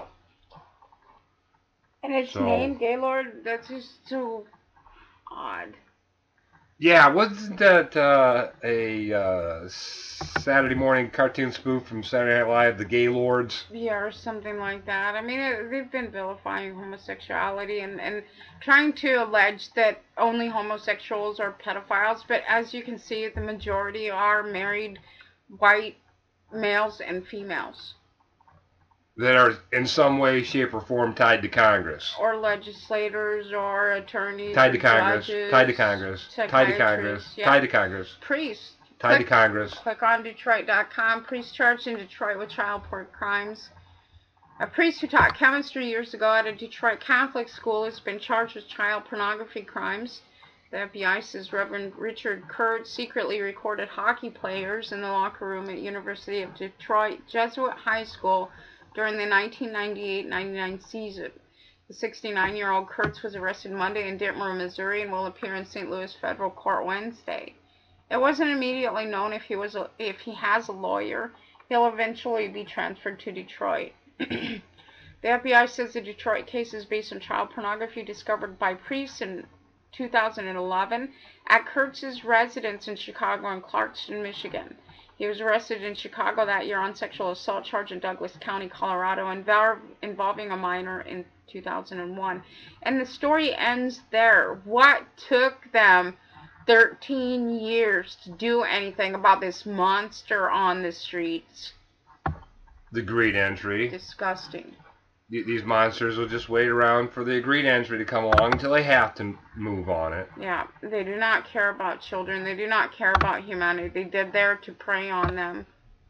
And it's so, named Gaylord? That's just so odd. Yeah, wasn't that uh, a uh, Saturday morning cartoon spoof from Saturday Night Live, the Gaylords? Yeah, or something like that. I mean, it, they've been vilifying homosexuality and, and trying to allege that only homosexuals are pedophiles, but as you can see, the majority are married white males and females. That are in some way, shape, or form tied to Congress. Or legislators, or attorneys, tied to or Congress, judges, tied to Congress, tied to Congress, yeah. tied to Congress, priests, tied click, to Congress. Click on Detroit dot com. Priest charged in Detroit with child porn crimes. A priest who taught chemistry years ago at a Detroit Catholic school has been charged with child pornography crimes. The F B I says Reverend Richard Kurtz secretly recorded hockey players in the locker room at University of Detroit Jesuit High School during the nineteen ninety-eight ninety-nine season. The sixty-nine-year-old Kurtz was arrested Monday in Ditmer, Missouri, and will appear in Saint Louis federal court Wednesday. It wasn't immediately known if he was a, if he has a lawyer. He'll eventually be transferred to Detroit. The F B I says the Detroit case is based on child pornography discovered by priests in two thousand eleven at Kurtz's residence in Chicago and Clarkston, Michigan. He was arrested in Chicago that year on sexual assault charge in Douglas County, Colorado, involving a minor in two thousand one. And the story ends there. What took them thirteen years to do anything about this monster on the streets? The agreed entry. Disgusting. These monsters will just wait around for the agreed entry to come along until they have to move on it. Yeah, they do not care about children. They do not care about humanity. They did there to prey on them.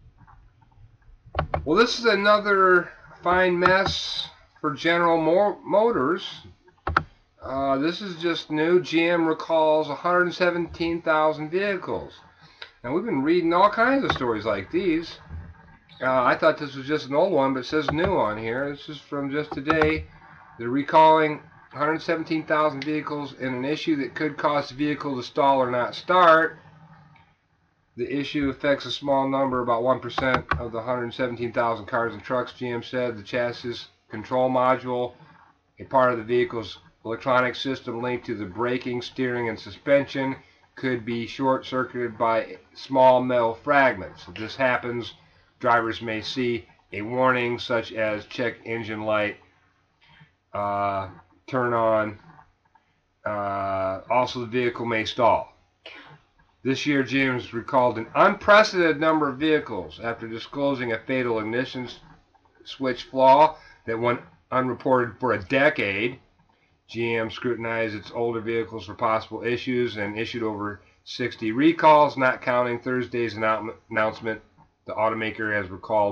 Well, this is another fine mess for General Mo Motors. Uh, this is just new. G M recalls one hundred seventeen thousand vehicles. Now, we've been reading all kinds of stories like these. Uh, I thought this was just an old one, but it says new on here. This is from just today. They're recalling one hundred seventeen thousand vehicles in an issue that could cause the vehicle to stall or not start. The issue affects a small number, about one percent of the one hundred seventeen thousand cars and trucks, G M said. The chassis control module, a part of the vehicle's electronic system linked to the braking, steering, and suspension, could be short-circuited by small metal fragments. If this happens, drivers may see a warning such as check engine light, uh, turn on. Uh, also, the vehicle may stall. This year, G M has recalled an unprecedented number of vehicles after disclosing a fatal ignition switch flaw that went unreported for a decade. G M scrutinized its older vehicles for possible issues and issued over sixty recalls, not counting Thursday's announcement. The automaker has recalled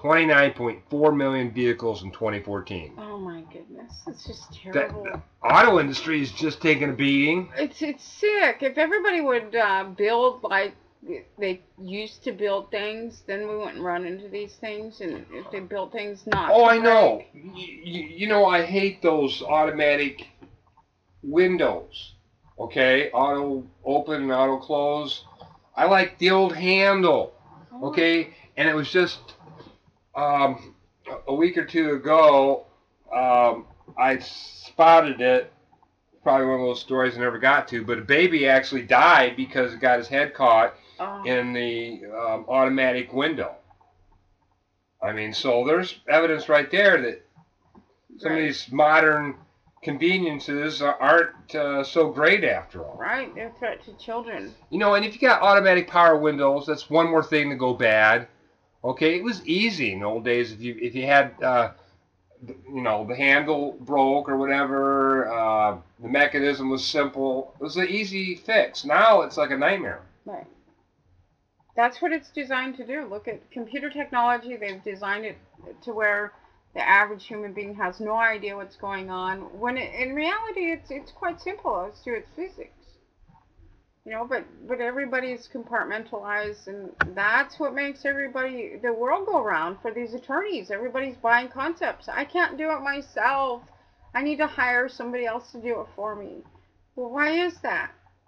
twenty-nine point four million vehicles in twenty fourteen. Oh my goodness, it's just The, terrible. the auto industry is just taking a beating. It's it's sick. If everybody would uh, build like they used to build things, then we wouldn't run into these things. And if they built things not. Oh, to I know. break- You, you know, I hate those automatic windows. Okay, auto open and auto close. I like the old handle. Oh. Okay, and it was just um, a week or two ago. Um, I spotted it. Probably one of those stories I never got to. But a baby actually died because it got his head caught Oh. in the um, automatic window. I mean, so there's evidence right there that some Right. of these modern conveniences aren't uh, so great after all. Right, they're a threat to children. You know, and if you got automatic power windows, that's one more thing to go bad. Okay, it was easy in the old days if you if you had uh, you know, the handle broke or whatever, uh, the mechanism was simple. It was an easy fix. Now it's like a nightmare. Right. That's what it's designed to do. Look at computer technology. They've designed it to where the average human being has no idea what's going on. When it, in reality, it's it's quite simple as to its physics. You know, but but everybody's compartmentalized, and that's what makes everybody the world go round for these attorneys. Everybody's buying concepts. I can't do it myself. I need to hire somebody else to do it for me. Well, why is that?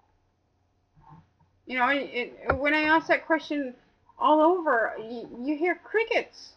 You know, it, it, when I ask that question all over, you, you hear crickets.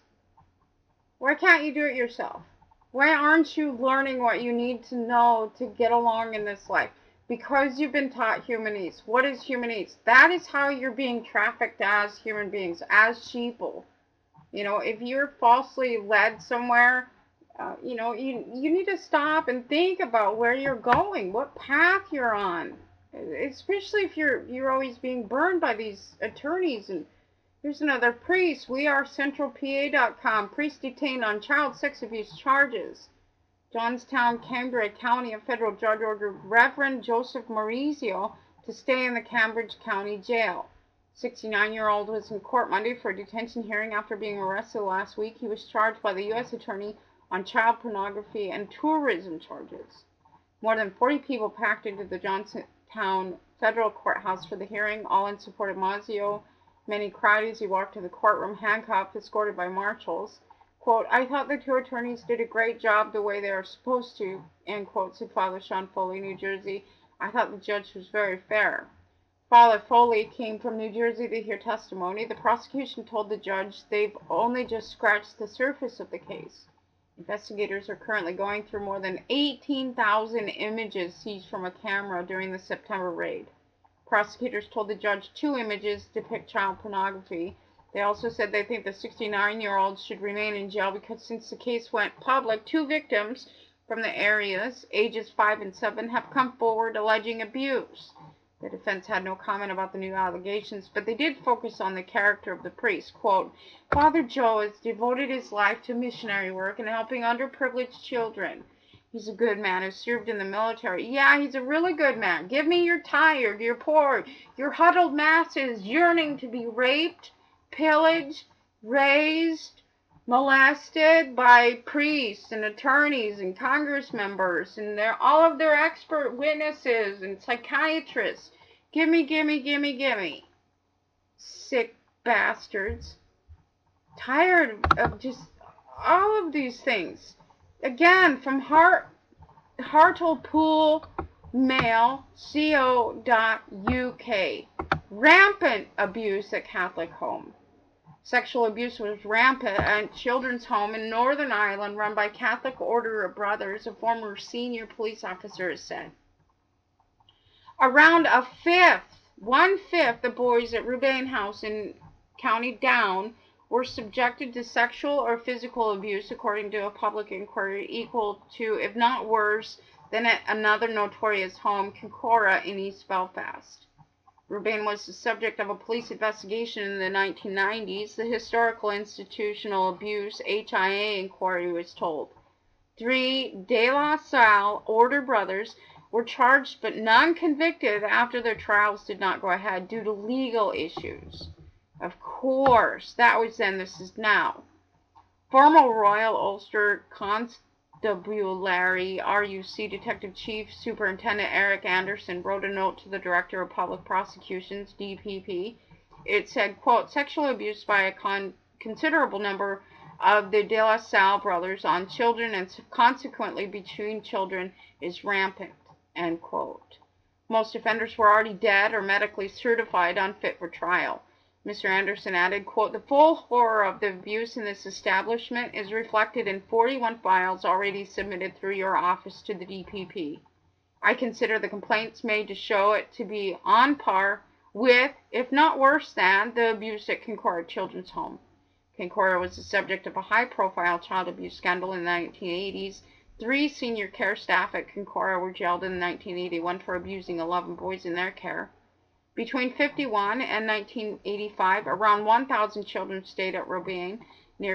Why can't you do it yourself? Why aren't you learning what you need to know to get along in this life? Because you've been taught humanese. What is humanese? That is how you're being trafficked as human beings, as sheeple. You know, if you're falsely led somewhere, uh, you know, you, you need to stop and think about where you're going, what path you're on. Especially if you're you're always being burned by these attorneys. And here's another priest. We are central P A dot com. Priest detained on child sex abuse charges. Johnstown, Cambria County, a federal judge ordered Reverend Joseph Maurizio to stay in the Cambridge County Jail. sixty-nine-year-old was in court Monday for a detention hearing after being arrested last week. He was charged by the U S attorney on child pornography and tourism charges. More than forty people packed into the Johnstown Federal Courthouse for the hearing, all in support of Mazzio. Many cried as he walked to the courtroom, handcuffed, escorted by marshals. Quote, I thought the two attorneys did a great job the way they are supposed to, end quote, said Father Sean Foley, New Jersey. I thought the judge was very fair. Father Foley came from New Jersey to hear testimony. The prosecution told the judge they've only just scratched the surface of the case. Investigators are currently going through more than eighteen thousand images seized from a camera during the September raid. Prosecutors told the judge two images depict child pornography. They also said they think the sixty-nine-year-old should remain in jail because since the case went public, two victims from the areas, ages five and seven, have come forward alleging abuse. The defense had no comment about the new allegations, but they did focus on the character of the priest. Quote, Father Joe has devoted his life to missionary work and helping underprivileged children. He's a good man who served in the military. Yeah, he's a really good man. Give me your tired, your poor, your huddled masses yearning to be raped, pillaged, raised, molested by priests and attorneys and congress members and their, all of their expert witnesses and psychiatrists. Gimme, gimme, gimme, gimme. Sick bastards. Tired of just all of these things. Again, from Hart, Hartlepool Mail, co dot U K. Rampant abuse at Catholic home. Sexual abuse was rampant at children's home in Northern Ireland run by Catholic Order of Brothers, a former senior police officer has said. Around a fifth, one-fifth of boys at Roubaix House in County Down were subjected to sexual or physical abuse, according to a public inquiry, equal to, if not worse, than at another notorious home, Kincora in East Belfast. Roubaix was the subject of a police investigation in the nineteen nineties. The Historical Institutional Abuse H I A inquiry was told. Three De La Salle Order brothers were charged but none convicted after their trials did not go ahead due to legal issues. Of course, that was then, this is now. Former Royal Ulster Constabulary R U C Detective Chief Superintendent Eric Anderson wrote a note to the Director of Public Prosecutions, D P P. It said, quote, sexual abuse by a con- considerable number of the De La Salle brothers on children and consequently between children is rampant, end quote. Most offenders were already dead or medically certified unfit for trial. Mister Anderson added, quote, the full horror of the abuse in this establishment is reflected in forty-one files already submitted through your office to the D P P. I consider the complaints made to show it to be on par with, if not worse than, the abuse at Kincora Children's Home. Kincora was the subject of a high-profile child abuse scandal in the nineteen eighties. Three senior care staff at Kincora were jailed in nineteen eighty-one for abusing eleven boys in their care. Between fifty-one and nineteen eighty-five, around one thousand children stayed at Roubaix near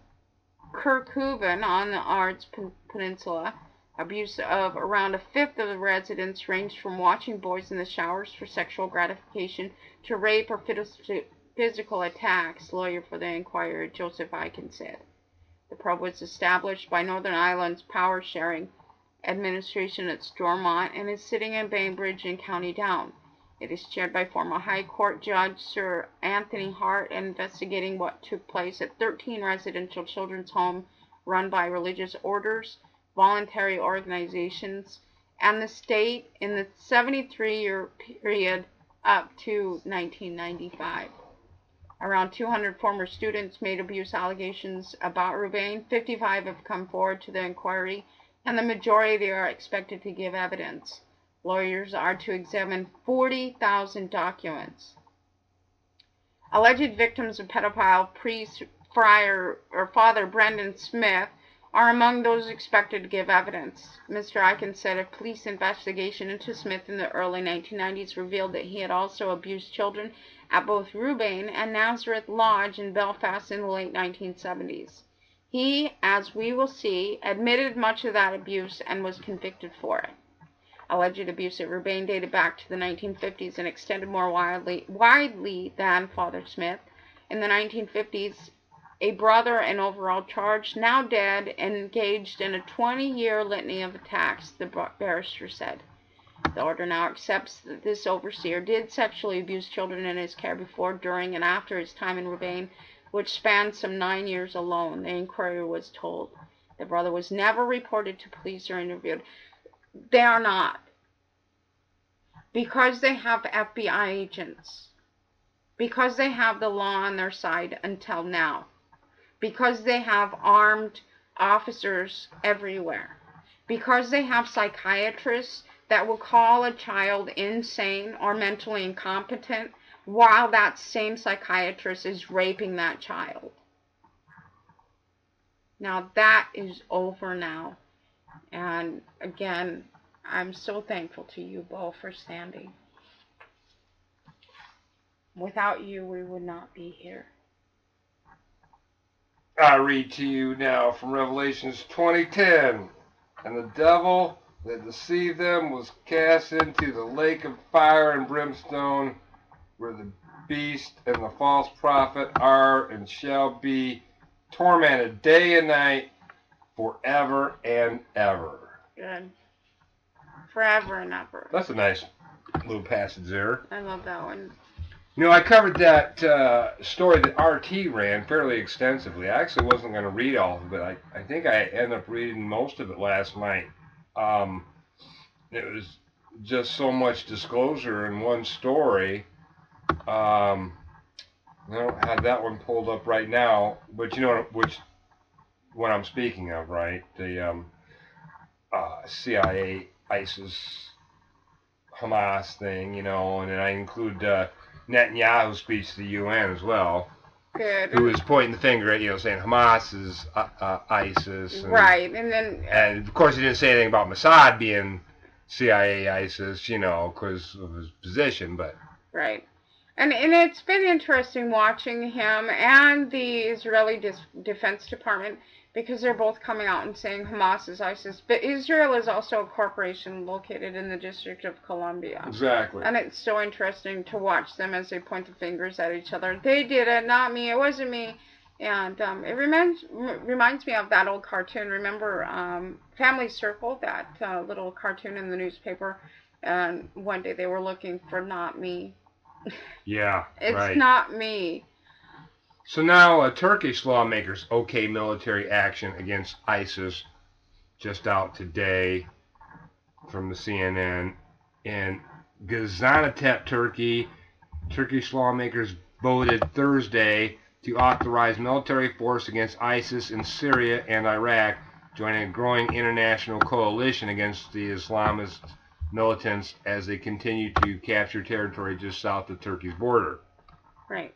Kirkhoven on the Ards Peninsula. Abuse of around a fifth of the residents ranged from watching boys in the showers for sexual gratification to rape or physical attacks, lawyer for the Inquirer Joseph Aiken said. The probe was established by Northern Ireland's Power Sharing Administration at Stormont and is sitting in Bainbridge in County Down. It is chaired by former High Court Judge Sir Anthony Hart and investigating what took place at thirteen residential children's homes run by religious orders, voluntary organizations, and the state in the seventy-three year period up to nineteen ninety-five. Around two hundred former students made abuse allegations about Roubaix. fifty-five have come forward to the inquiry, and the majority are expected to give evidence. Lawyers are to examine forty thousand documents. Alleged victims of pedophile priest, friar, or Father Brendan Smith are among those expected to give evidence. Mister Aiken said a police investigation into Smith in the early nineteen nineties revealed that he had also abused children at both Roubaix and Nazareth Lodge in Belfast in the late nineteen seventies. He, as we will see, admitted much of that abuse and was convicted for it. Alleged abuse at Roubaix dated back to the nineteen fifties and extended more widely, widely than Father Smith. In the nineteen fifties, a brother and overall charged, now dead, engaged in a twenty-year litany of attacks, the barrister said. The order now accepts that this overseer did sexually abuse children in his care before, during, and after his time in Roubaix, which spanned some nine years alone, the inquiry was told. The brother was never reported to police or interviewed. They are not. Because they have F B I agents. Because they have the law on their side until now. Because they have armed officers everywhere. Because they have psychiatrists that will call a child insane or mentally incompetent while that same psychiatrist is raping that child. Now that is over now. And again, I'm so thankful to you both for standing. Without you, we would not be here. I read to you now from Revelations twenty ten. And the devil that deceived them was cast into the lake of fire and brimstone, where the beast and the false prophet are and shall be tormented day and night forever and ever. Good. Forever and ever. That's a nice little passage there. I love that one. You know, I covered that uh, story that R T ran fairly extensively. I actually wasn't going to read all of it. I, I think I ended up reading most of it last night. Um, it was just so much disclosure in one story. Um, I don't have that one pulled up right now, but you know which what I'm speaking of, right? The um, uh, C I A, ISIS, Hamas thing, you know, and then I include uh, Netanyahu's speech to the U N as well. Good. Who was pointing the finger at, you know, saying Hamas is uh, uh, ISIS. And, right, and then... And, of course, he didn't say anything about Mossad being C I A, ISIS, you know, because of his position, but... Right. And and it's been interesting watching him and the Israeli Dis- Defense Department, because they're both coming out and saying Hamas is ISIS. But Israel is also a corporation located in the District of Columbia. Exactly. And it's so interesting to watch them as they point the fingers at each other. They did it, not me. It wasn't me. And um, it reminds reminds me of that old cartoon. Remember um, Family Circle, that uh, little cartoon in the newspaper? And one day they were looking for Not Me. Yeah, It's right. not me. So now uh, Turkish lawmakers okay military action against ISIS, just out today from the C N N. In Gaziantep, Turkey, Turkish lawmakers voted Thursday to authorize military force against ISIS in Syria and Iraq, joining a growing international coalition against the Islamist militants as they continue to capture territory just south of Turkey's border. Right.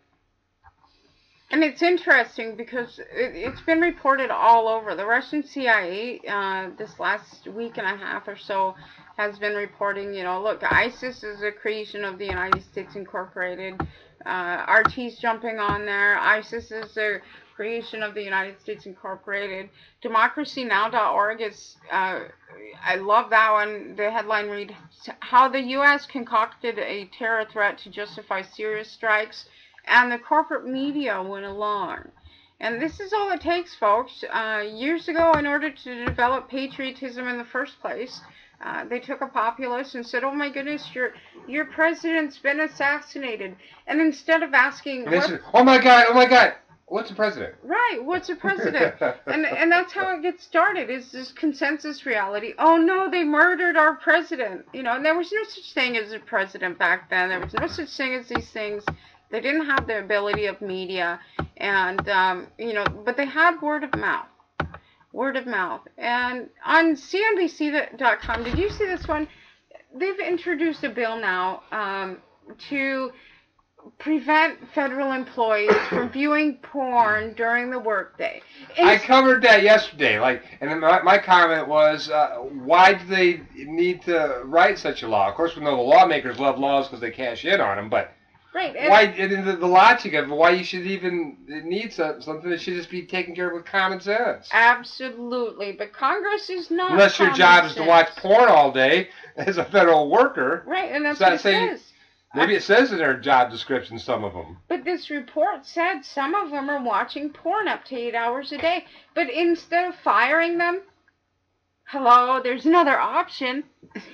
And it's interesting because it, it's been reported all over. The Russian C I A, uh, this last week and a half or so, has been reporting, you know, look, ISIS is a creation of the United States Incorporated. Uh, R T's jumping on there. ISIS is a creation of the United States Incorporated. democracy now dot org is, uh, I love that one. The headline reads, How the U S Concocted a Terror Threat to Justify Serious Strikes, and the corporate media went along. And this is all it takes, folks. Uh, years ago, in order to develop patriotism in the first place, uh, they took a populace and said, oh my goodness, your your president's been assassinated. And instead of asking, And they said, oh my God, oh my God, what's a president? Right, what's a president? and and that's how it gets started, is this consensus reality. Oh no, they murdered our president. You know, and there was no such thing as a president back then. There was no such thing as these things. They didn't have the ability of media, and, um, you know, but they had word of mouth. Word of mouth. And on C N B C dot com, did you see this one? They've introduced a bill now um, to prevent federal employees from viewing porn during the workday. It's, I covered that yesterday, like, and my, my comment was, uh, why do they need to write such a law? Of course, we know the lawmakers love laws because they cash in on them, but right, and, why? And the, the logic of why you should even need something that should just be taken care of with common sense. Absolutely, but Congress is not. Unless your job is to watch porn all day as a federal worker. Right, and that's so what it saying, says. Maybe it says in their job description, some of them. But this report said some of them are watching porn up to eight hours a day. But instead of firing them, hello, there's another option.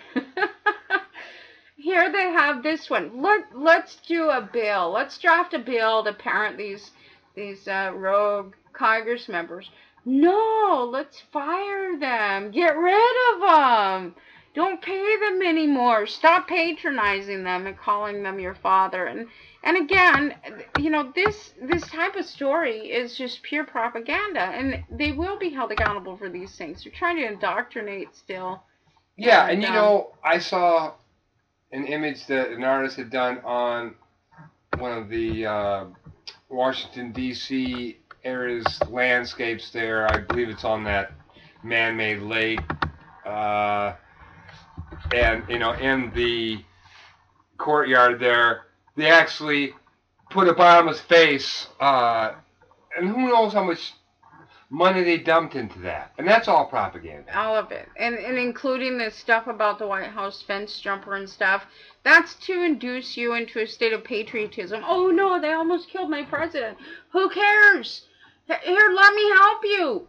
Here they have this one. Let, let's do a bill. Let's draft a bill to parent these, these uh, rogue Congress members. No, let's fire them. Get rid of them. Don't pay them anymore. Stop patronizing them and calling them your father. And and again, you know, this this type of story is just pure propaganda, and they will be held accountable for these things. They're trying to indoctrinate still. Yeah, and, and you um, know, I saw an image that an artist had done on one of the uh, Washington, D C area's landscapes there. I believe it's on that man-made lake. Uh, And, you know, in the courtyard there, they actually put Obama's face, uh, and who knows how much money they dumped into that. And that's all propaganda. All of it. And, and including this stuff about the White House fence jumper and stuff. That's to induce you into a state of patriotism. Oh, no, they almost killed my president. Who cares? Here, let me help you.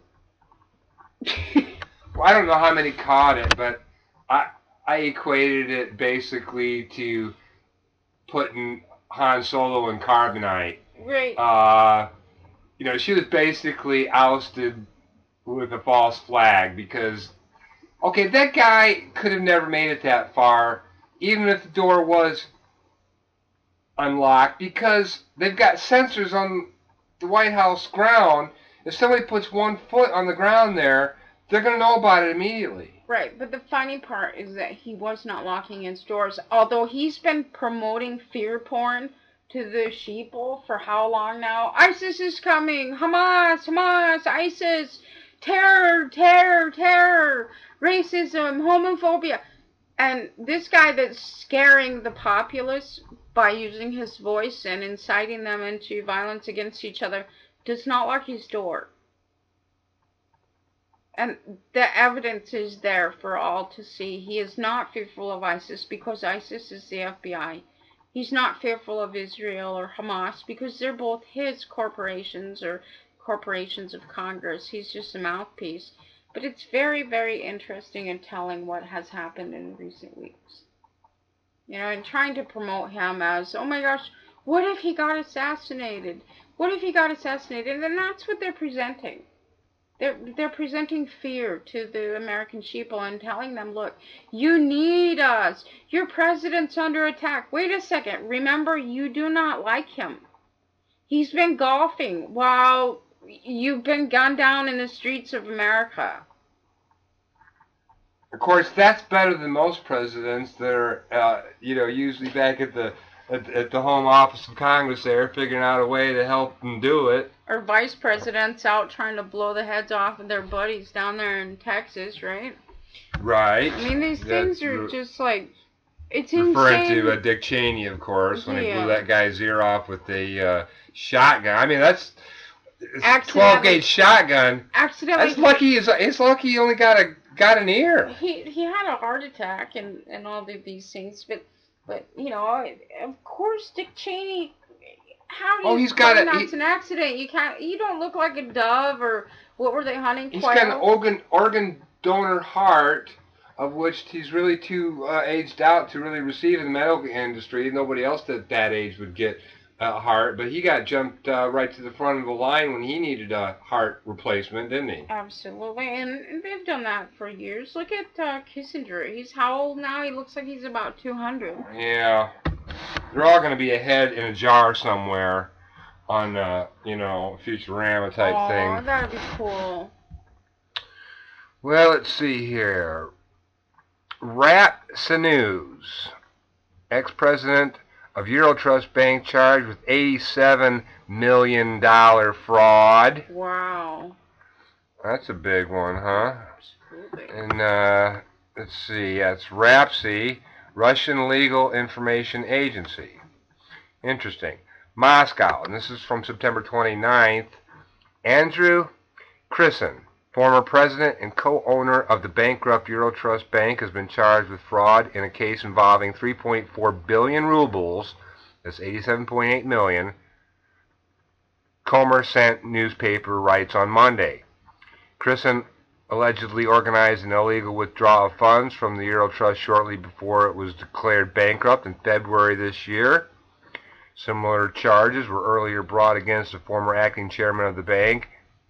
Well, I don't know how many caught it, but I... I equated it basically to putting Han Solo in carbonite. Right. Uh, you know, she was basically ousted with a false flag because, okay, that guy could have never made it that far, even if the door was unlocked, because they've got sensors on the White House ground. If somebody puts one foot on the ground there, they're going to know about it immediately. Right, but the funny part is that he was not locking his doors, although he's been promoting fear porn to the sheeple for how long now? ISIS is coming! Hamas! Hamas! ISIS! Terror! Terror! Terror! Racism! Homophobia! And this guy that's scaring the populace by using his voice and inciting them into violence against each other does not lock his door. And the evidence is there for all to see. He is not fearful of ISIS because ISIS is the F B I. He's not fearful of Israel or Hamas because they're both his corporations or corporations of Congress. He's just a mouthpiece. But it's very, very interesting and telling what has happened in recent weeks. You know, and trying to promote him as, oh my gosh, what if he got assassinated? What if he got assassinated? And that's what they're presenting. They're, they're presenting fear to the American sheeple and telling them, look, you need us. Your president's under attack. Wait a second. Remember, you do not like him. He's been golfing while you've been gunned down in the streets of America. Of course, that's better than most presidents that are, uh, you know, usually back at the at, at the home office of Congress there, figuring out a way to help them do it. Or vice presidents out trying to blow the heads off of their buddies down there in Texas, right? Right. I mean, these That's things are re- just like, it's referring insane. to uh, Dick Cheney, of course, when he Yeah. blew that guy's ear off with a uh, shotgun. I mean, that's Accidentally- twelve gauge shotgun. Accidentally. That's lucky. It's, it's lucky he only got a got an ear. He he had a heart attack and, and all of these things, but but you know, of course, Dick Cheney. How do you Oh, he's got claim a- that's he- an accident? You can't. You don't look like a dove, or what were they hunting? He's Quail? got an organ organ donor heart, of which he's really too uh, aged out to really receive in the medical industry. Nobody else at that age would get a heart, but he got jumped uh, right to the front of the line when he needed a heart replacement, didn't he? Absolutely, and, and they've done that for years. Look at uh, Kissinger. He's how old now? He looks like he's about two hundred. Yeah. They're all going to be a head in a jar somewhere on, uh, you know, Futurama type Oh, thing. that'd be cool. Well, let's see here. Rat Snooze, ex-president of Eurotrust Bank, charged with eighty-seven million dollars fraud. Wow. That's a big one, huh? Absolutely. And, uh, let's see, that's RAPSI, Russian Legal Information Agency. Interesting. Moscow, and this is from September twenty-ninth. Andrew Christen, former president and co-owner of the bankrupt Eurotrust Bank, has been charged with fraud in a case involving three point four billion rubles, that's eighty-seven point eight million, Kommersant newspaper writes on Monday. Christen allegedly organized an illegal withdrawal of funds from the Eurotrust shortly before it was declared bankrupt in February this year. Similar charges were earlier brought against the former acting chairman of the bank,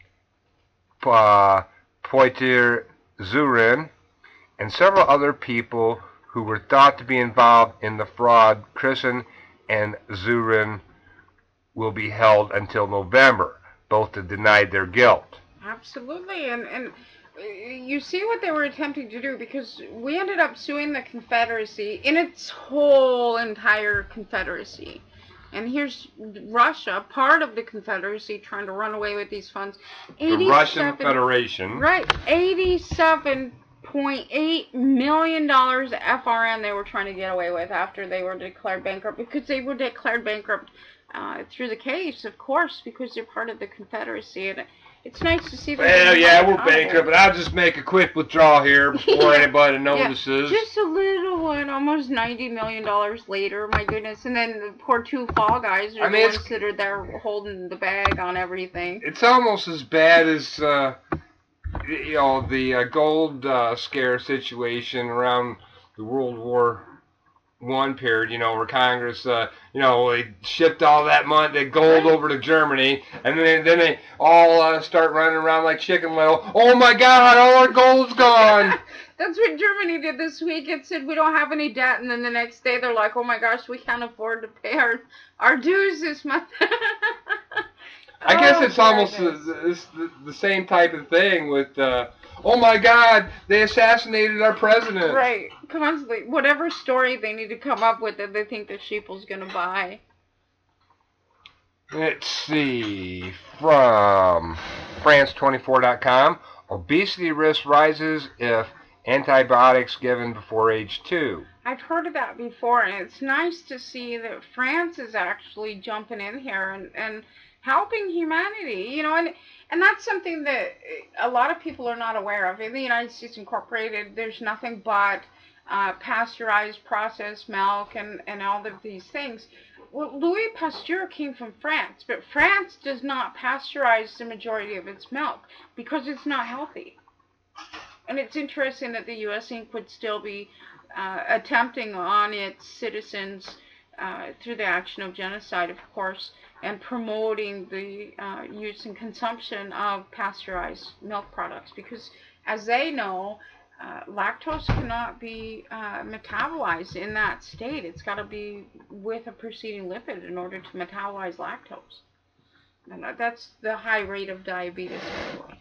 uh, Poiter Zurin, and several other people who were thought to be involved in the fraud. Christen and Zurin will be held until November. Both have denied their guilt. Absolutely, and and uh, you see what they were attempting to do, because we ended up suing the Confederacy in its whole entire Confederacy. And here's Russia, part of the Confederacy, trying to run away with these funds. The Russian Federation. Right, eighty-seven point eight million dollars F R N they were trying to get away with after they were declared bankrupt, because they were declared bankrupt uh, through the case, of course, because they're part of the Confederacy. And it's nice to see that. Well, yeah, we're bankrupt, but I'll just make a quick withdrawal here before Yeah. anybody Yeah, notices. just a little one, almost ninety million dollars later, my goodness. And then the poor two fall guys are I mean, the it's- ones that are there holding the bag on everything. It's almost as bad as, uh, you know, the uh, gold uh, scare situation around the World War One period, you know, where Congress, uh, you know, they shipped all that money, the gold over to Germany, and then then they all uh, start running around like chicken little. Oh my God, all our gold's gone! That's what Germany did this week. It said we don't have any debt, and then the next day they're like, oh my gosh, we can't afford to pay our, our dues this month. I guess Oh, it's almost the, goodness. the, the, the same type of thing with, uh, oh my God, they assassinated our president. Right, constantly. Whatever story they need to come up with that they think the sheeple's going to buy. Let's see, from France twenty-four dot com, obesity risk rises if antibiotics given before age two. I've heard of that before, and it's nice to see that France is actually jumping in here and, and helping humanity, you know, and and that's something that a lot of people are not aware of. In the United States Incorporated, there's nothing but uh, pasteurized, processed milk and, and all of these things. well, Louis Pasteur came from France, but France does not pasteurize the majority of its milk because it's not healthy. And it's interesting that the U S Incorporated would still be uh, attempting on its citizens uh, through the action of genocide, of course, and promoting the uh, use and consumption of pasteurized milk products because, as they know, uh, lactose cannot be uh, metabolized in that state. It's got to be with a preceding lipid in order to metabolize lactose. And that's the high rate of diabetes, by the way.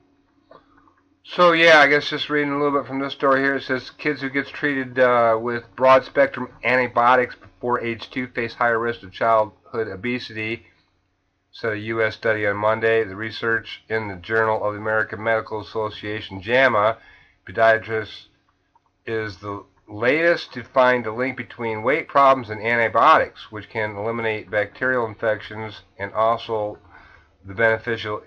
So yeah, I guess just reading a little bit from this story here, it says kids who gets treated uh, with broad-spectrum antibiotics before age two face higher risk of childhood obesity, said a U S study on Monday. The research in the Journal of the American Medical Association, JAMA, Pediatrics, is the latest to find a link between weight problems and antibiotics, which can eliminate bacterial infections and also the beneficial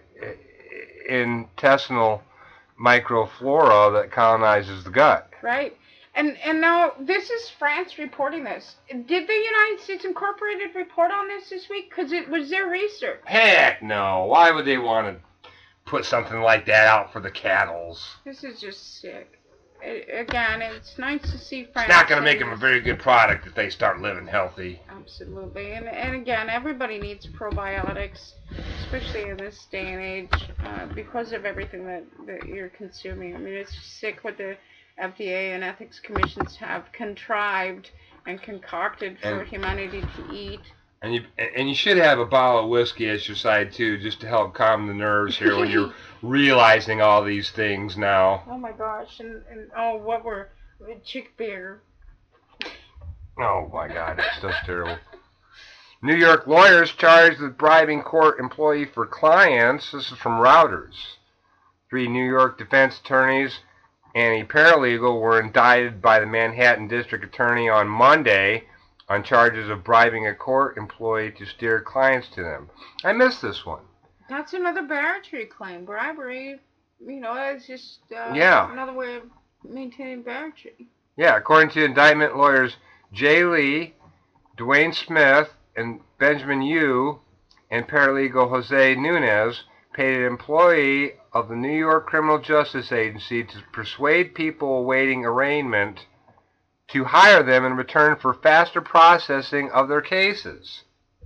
intestinal microflora that colonizes the gut. Right. And and now this is France reporting this. Did the United States Incorporated report on this this week? Because it was their research. Heck no. Why would they want to put something like that out for the cattles? This is just sick. It, again, it's nice to see France. It's not going to make them a very good product if they start living healthy. Absolutely. And, and again, everybody needs probiotics, especially in this day and age, uh, because of everything that, that you're consuming. I mean, it's just sick what the F D A and ethics commissions have contrived and concocted for and, humanity to eat. And you and you should have a bottle of whiskey at your side too, just to help calm the nerves here when you're realizing all these things now. Oh my gosh! And, and oh, what were chick beer? Oh my God, it's so terrible. New York lawyers charged with bribing court employee for clients. This is from Reuters. Three New York defense attorneys and a paralegal were indicted by the Manhattan District Attorney on Monday on charges of bribing a court employee to steer clients to them. I missed this one. That's another barratry claim. Bribery, you know, it's just uh, yeah. another way of maintaining barratry. Yeah, according to indictment, lawyers Jay Lee, Dwayne Smith, and Benjamin Yu, and paralegal Jose Nunez paid an employee of the New York Criminal Justice Agency to persuade people awaiting arraignment to hire them in return for faster processing of their cases.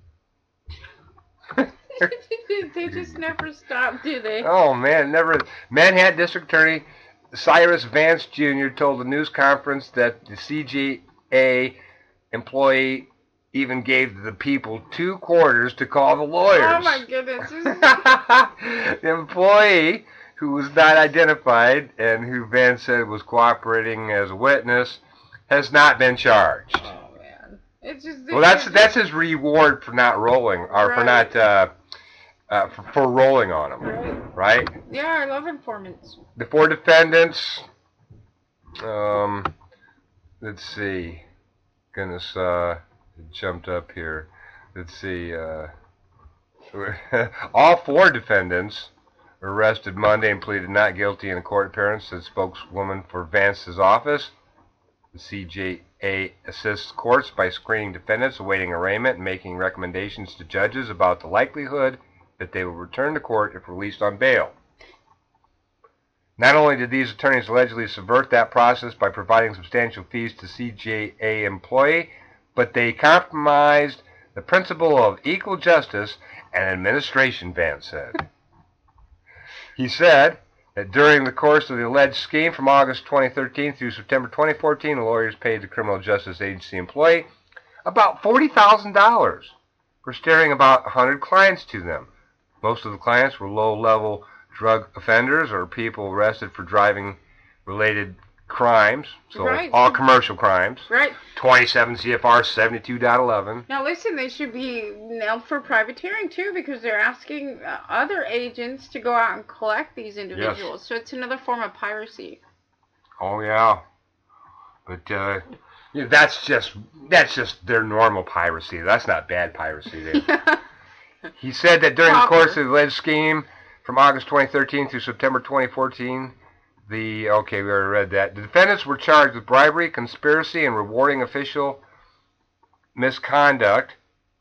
They just never stop, do they? Oh, man, never. Manhattan District Attorney Cyrus Vance Junior told the news conference that the C J A employee even gave the people two quarters to call the lawyers. Oh, my goodness. The employee, who was not identified and who Vance said was cooperating as a witness, has not been charged. Oh man, it's just. Well, that's that's his reward for not rolling, or right. for not uh, uh, for, for rolling on him, right. right? Yeah, I love informants. The four defendants. Um, let's see. Goodness, uh, it jumped up here. Let's see. Uh, all four defendants were arrested Monday and pleaded not guilty in a court appearance, said spokeswoman for Vance's office. The C J A assists courts by screening defendants awaiting arraignment and making recommendations to judges about the likelihood that they will return to court if released on bail. Not only did these attorneys allegedly subvert that process by providing substantial fees to C J A employee, but they compromised the principle of equal justice and administration, Vance said. He said that during the course of the alleged scheme from August twenty thirteen through September twenty fourteen, the lawyers paid the Criminal Justice Agency employee about forty thousand dollars for steering about one hundred clients to them. Most of the clients were low-level drug offenders or people arrested for driving-related crimes, so right. all commercial crimes. Right. twenty-seven C F R seventy-two point eleven. Now listen, they should be nailed for privateering too, because they're asking uh, other agents to go out and collect these individuals. Yes. So it's another form of piracy. Oh yeah, but uh, yeah, that's just that's just their normal piracy. That's not bad piracy. He said that during Proper. the course of the alleged scheme from August twenty thirteen through September twenty fourteen. The, okay, we already read that. The defendants were charged with bribery, conspiracy, and rewarding official misconduct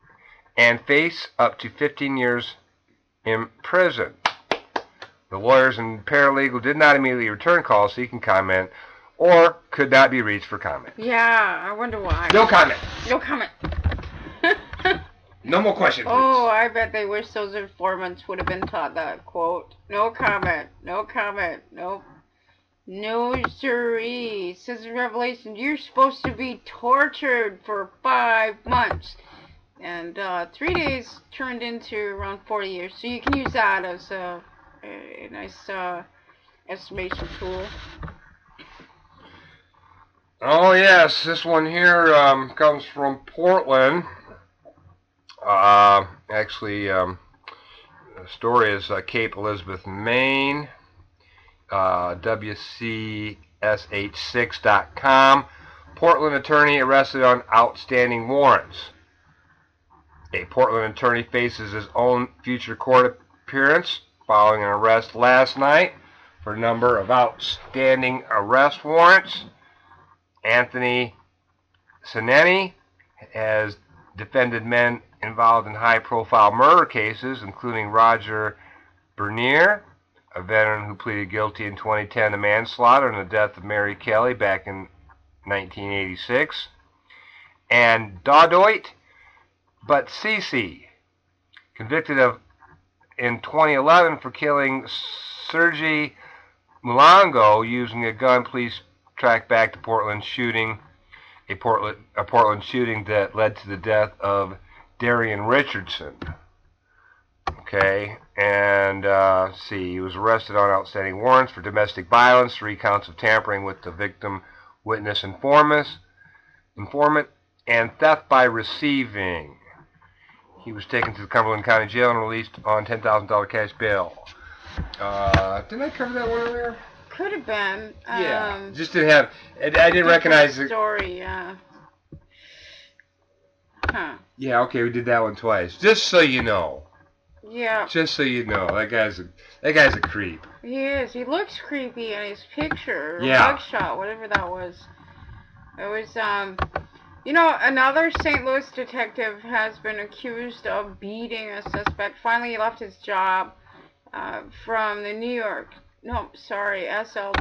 and face up to fifteen years in prison. The lawyers and paralegal did not immediately return calls seeking comment or could not be reached for comment. Yeah, I wonder why. No comment. No comment. No more questions. Oh, I bet they wish those informants would have been taught that quote. No comment. No comment. Nope. No siree. Says in Revelation, you're supposed to be tortured for five months. And uh, three days turned into around forty years. So you can use that as a, a nice uh, estimation tool. Oh, yes. This one here um, comes from Portland. Uh, actually, um, the story is uh, Cape Elizabeth, Maine. Uh, W C S H six dot com. Portland attorney arrested on outstanding warrants. A Portland attorney faces his own future court appearance following an arrest last night for a number of outstanding arrest warrants. Anthony Sineni has defended men involved in high-profile murder cases, including Roger Bernier, a veteran who pleaded guilty in twenty ten to manslaughter and the death of Mary Kelly back in nineteen eighty-six, and Dodoit Butsisi, convicted of in twenty eleven for killing Sergei Mulango using a gun. Police tracked back to Portland shooting, a Portland a Portland shooting that led to the death of Darian Richardson. Okay, and uh, see, he was arrested on outstanding warrants for domestic violence, three counts of tampering with the victim, witness, informant, informant, and theft by receiving. He was taken to the Cumberland County Jail and released on ten thousand dollars cash bail. Uh, didn't I cover that one earlier? Could have been. Yeah, Um, just didn't have. I, I didn't recognize it. Story, yeah. Huh. Yeah, okay, we did that one twice. Just so you know. Yeah. Just so you know, that guy's a that guy's a creep. He is. He looks creepy in his picture. Or Yeah. mugshot, whatever that was. It was, um... You know, another Saint Louis detective has been accused of beating a suspect. Finally, he left his job uh, from the New York... No, sorry, S L...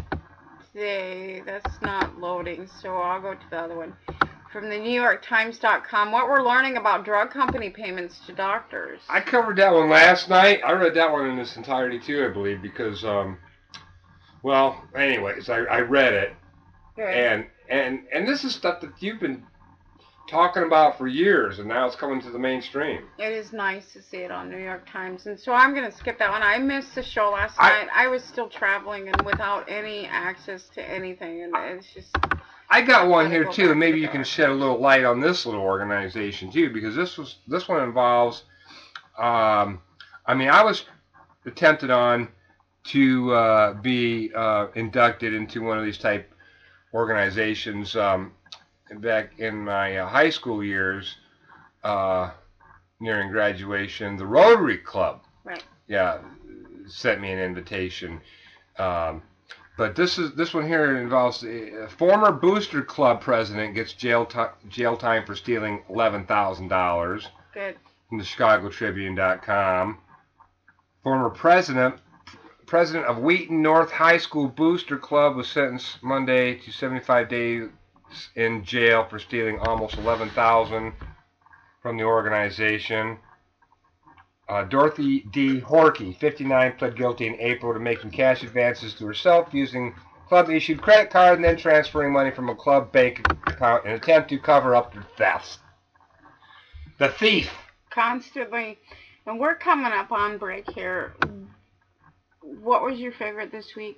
That's not loading, so I'll go to the other one. From the New York Times dot com, what we're learning about drug company payments to doctors. I covered that one last night. I read that one in its entirety too, I believe, because, um, well, anyways, I, I read it, Good. and and and this is stuff that you've been talking about for years, and now it's coming to the mainstream. It is nice to see it on New York Times, and so I'm going to skip that one. I missed the show last I, night. I was still traveling and without any access to anything, and it's just... I got one Gotta here go too, back and maybe to you can dark. shed a little light on this little organization too, because this was this one involves. Um, I mean, I was attempted on to uh, be uh, inducted into one of these type organizations um, back in my uh, high school years, uh, nearing graduation. The Rotary Club, Right. yeah, sent me an invitation. Um, But this is this one here involves a former Booster Club president gets jail t jail time for stealing eleven thousand dollars. Good. From the Chicago Tribune dot com. Former president president of Wheaton North High School Booster Club was sentenced Monday to seventy-five days in jail for stealing almost eleven thousand dollars from the organization. Uh, Dorothy D. Horkey, fifty-nine, pled guilty in April to making cash advances to herself using club-issued credit card and then transferring money from a club bank account in an attempt to cover up the theft. The thief. Constantly. And we're coming up on break here. What was your favorite this week?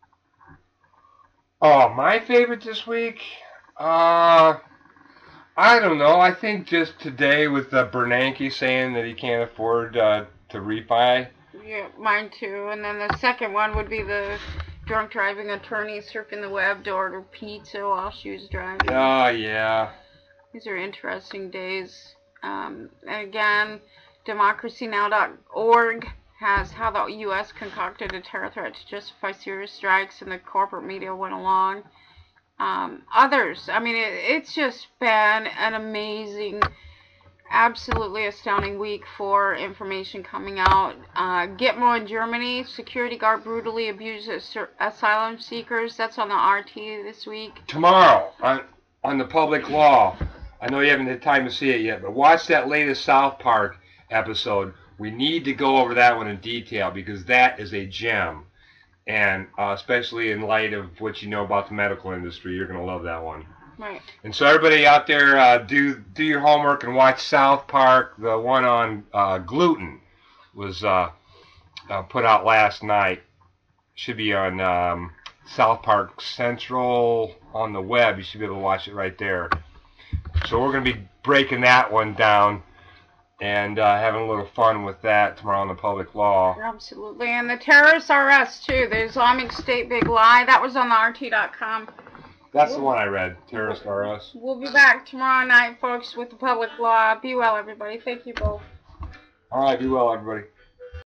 Oh, my favorite this week? Uh... I don't know. I think just today with uh, Bernanke saying that he can't afford uh, to refi. Yeah, mine too. And then the second one would be the drunk driving attorney surfing the web to order pizza while she was driving. Oh, yeah. These are interesting days. Um, and again, democracy now dot org has how the U S concocted a terror threat to justify serious strikes, and the corporate media went along. Um, others, I mean, it, it's just been an amazing Absolutely astounding week for information coming out. Uh, Gitmo in Germany, security guard brutally abuses asylum seekers. That's on the R T this week. Tomorrow on on the Public Law. I know you haven't had time to see it yet, but watch that latest South Park episode. We need to go over that one in detail because that is a gem. And uh, especially in light of what you know about the medical industry, you're going to love that one. Right. And so everybody out there, uh, do do your homework and watch South Park. The one on uh, gluten was uh, uh, put out last night. Should be on um, South Park Central on the web. You should be able to watch it right there. So we're going to be breaking that one down and uh, having a little fun with that tomorrow on the Public Law. Absolutely. And the terrorists are us, too. The Islamic State Big Lie. That was on the R T dot com. That's the one I read. Terrorists are us. We'll be back tomorrow night, folks, with the Public Law. Be well, everybody. Thank you both. All right. Be well, everybody.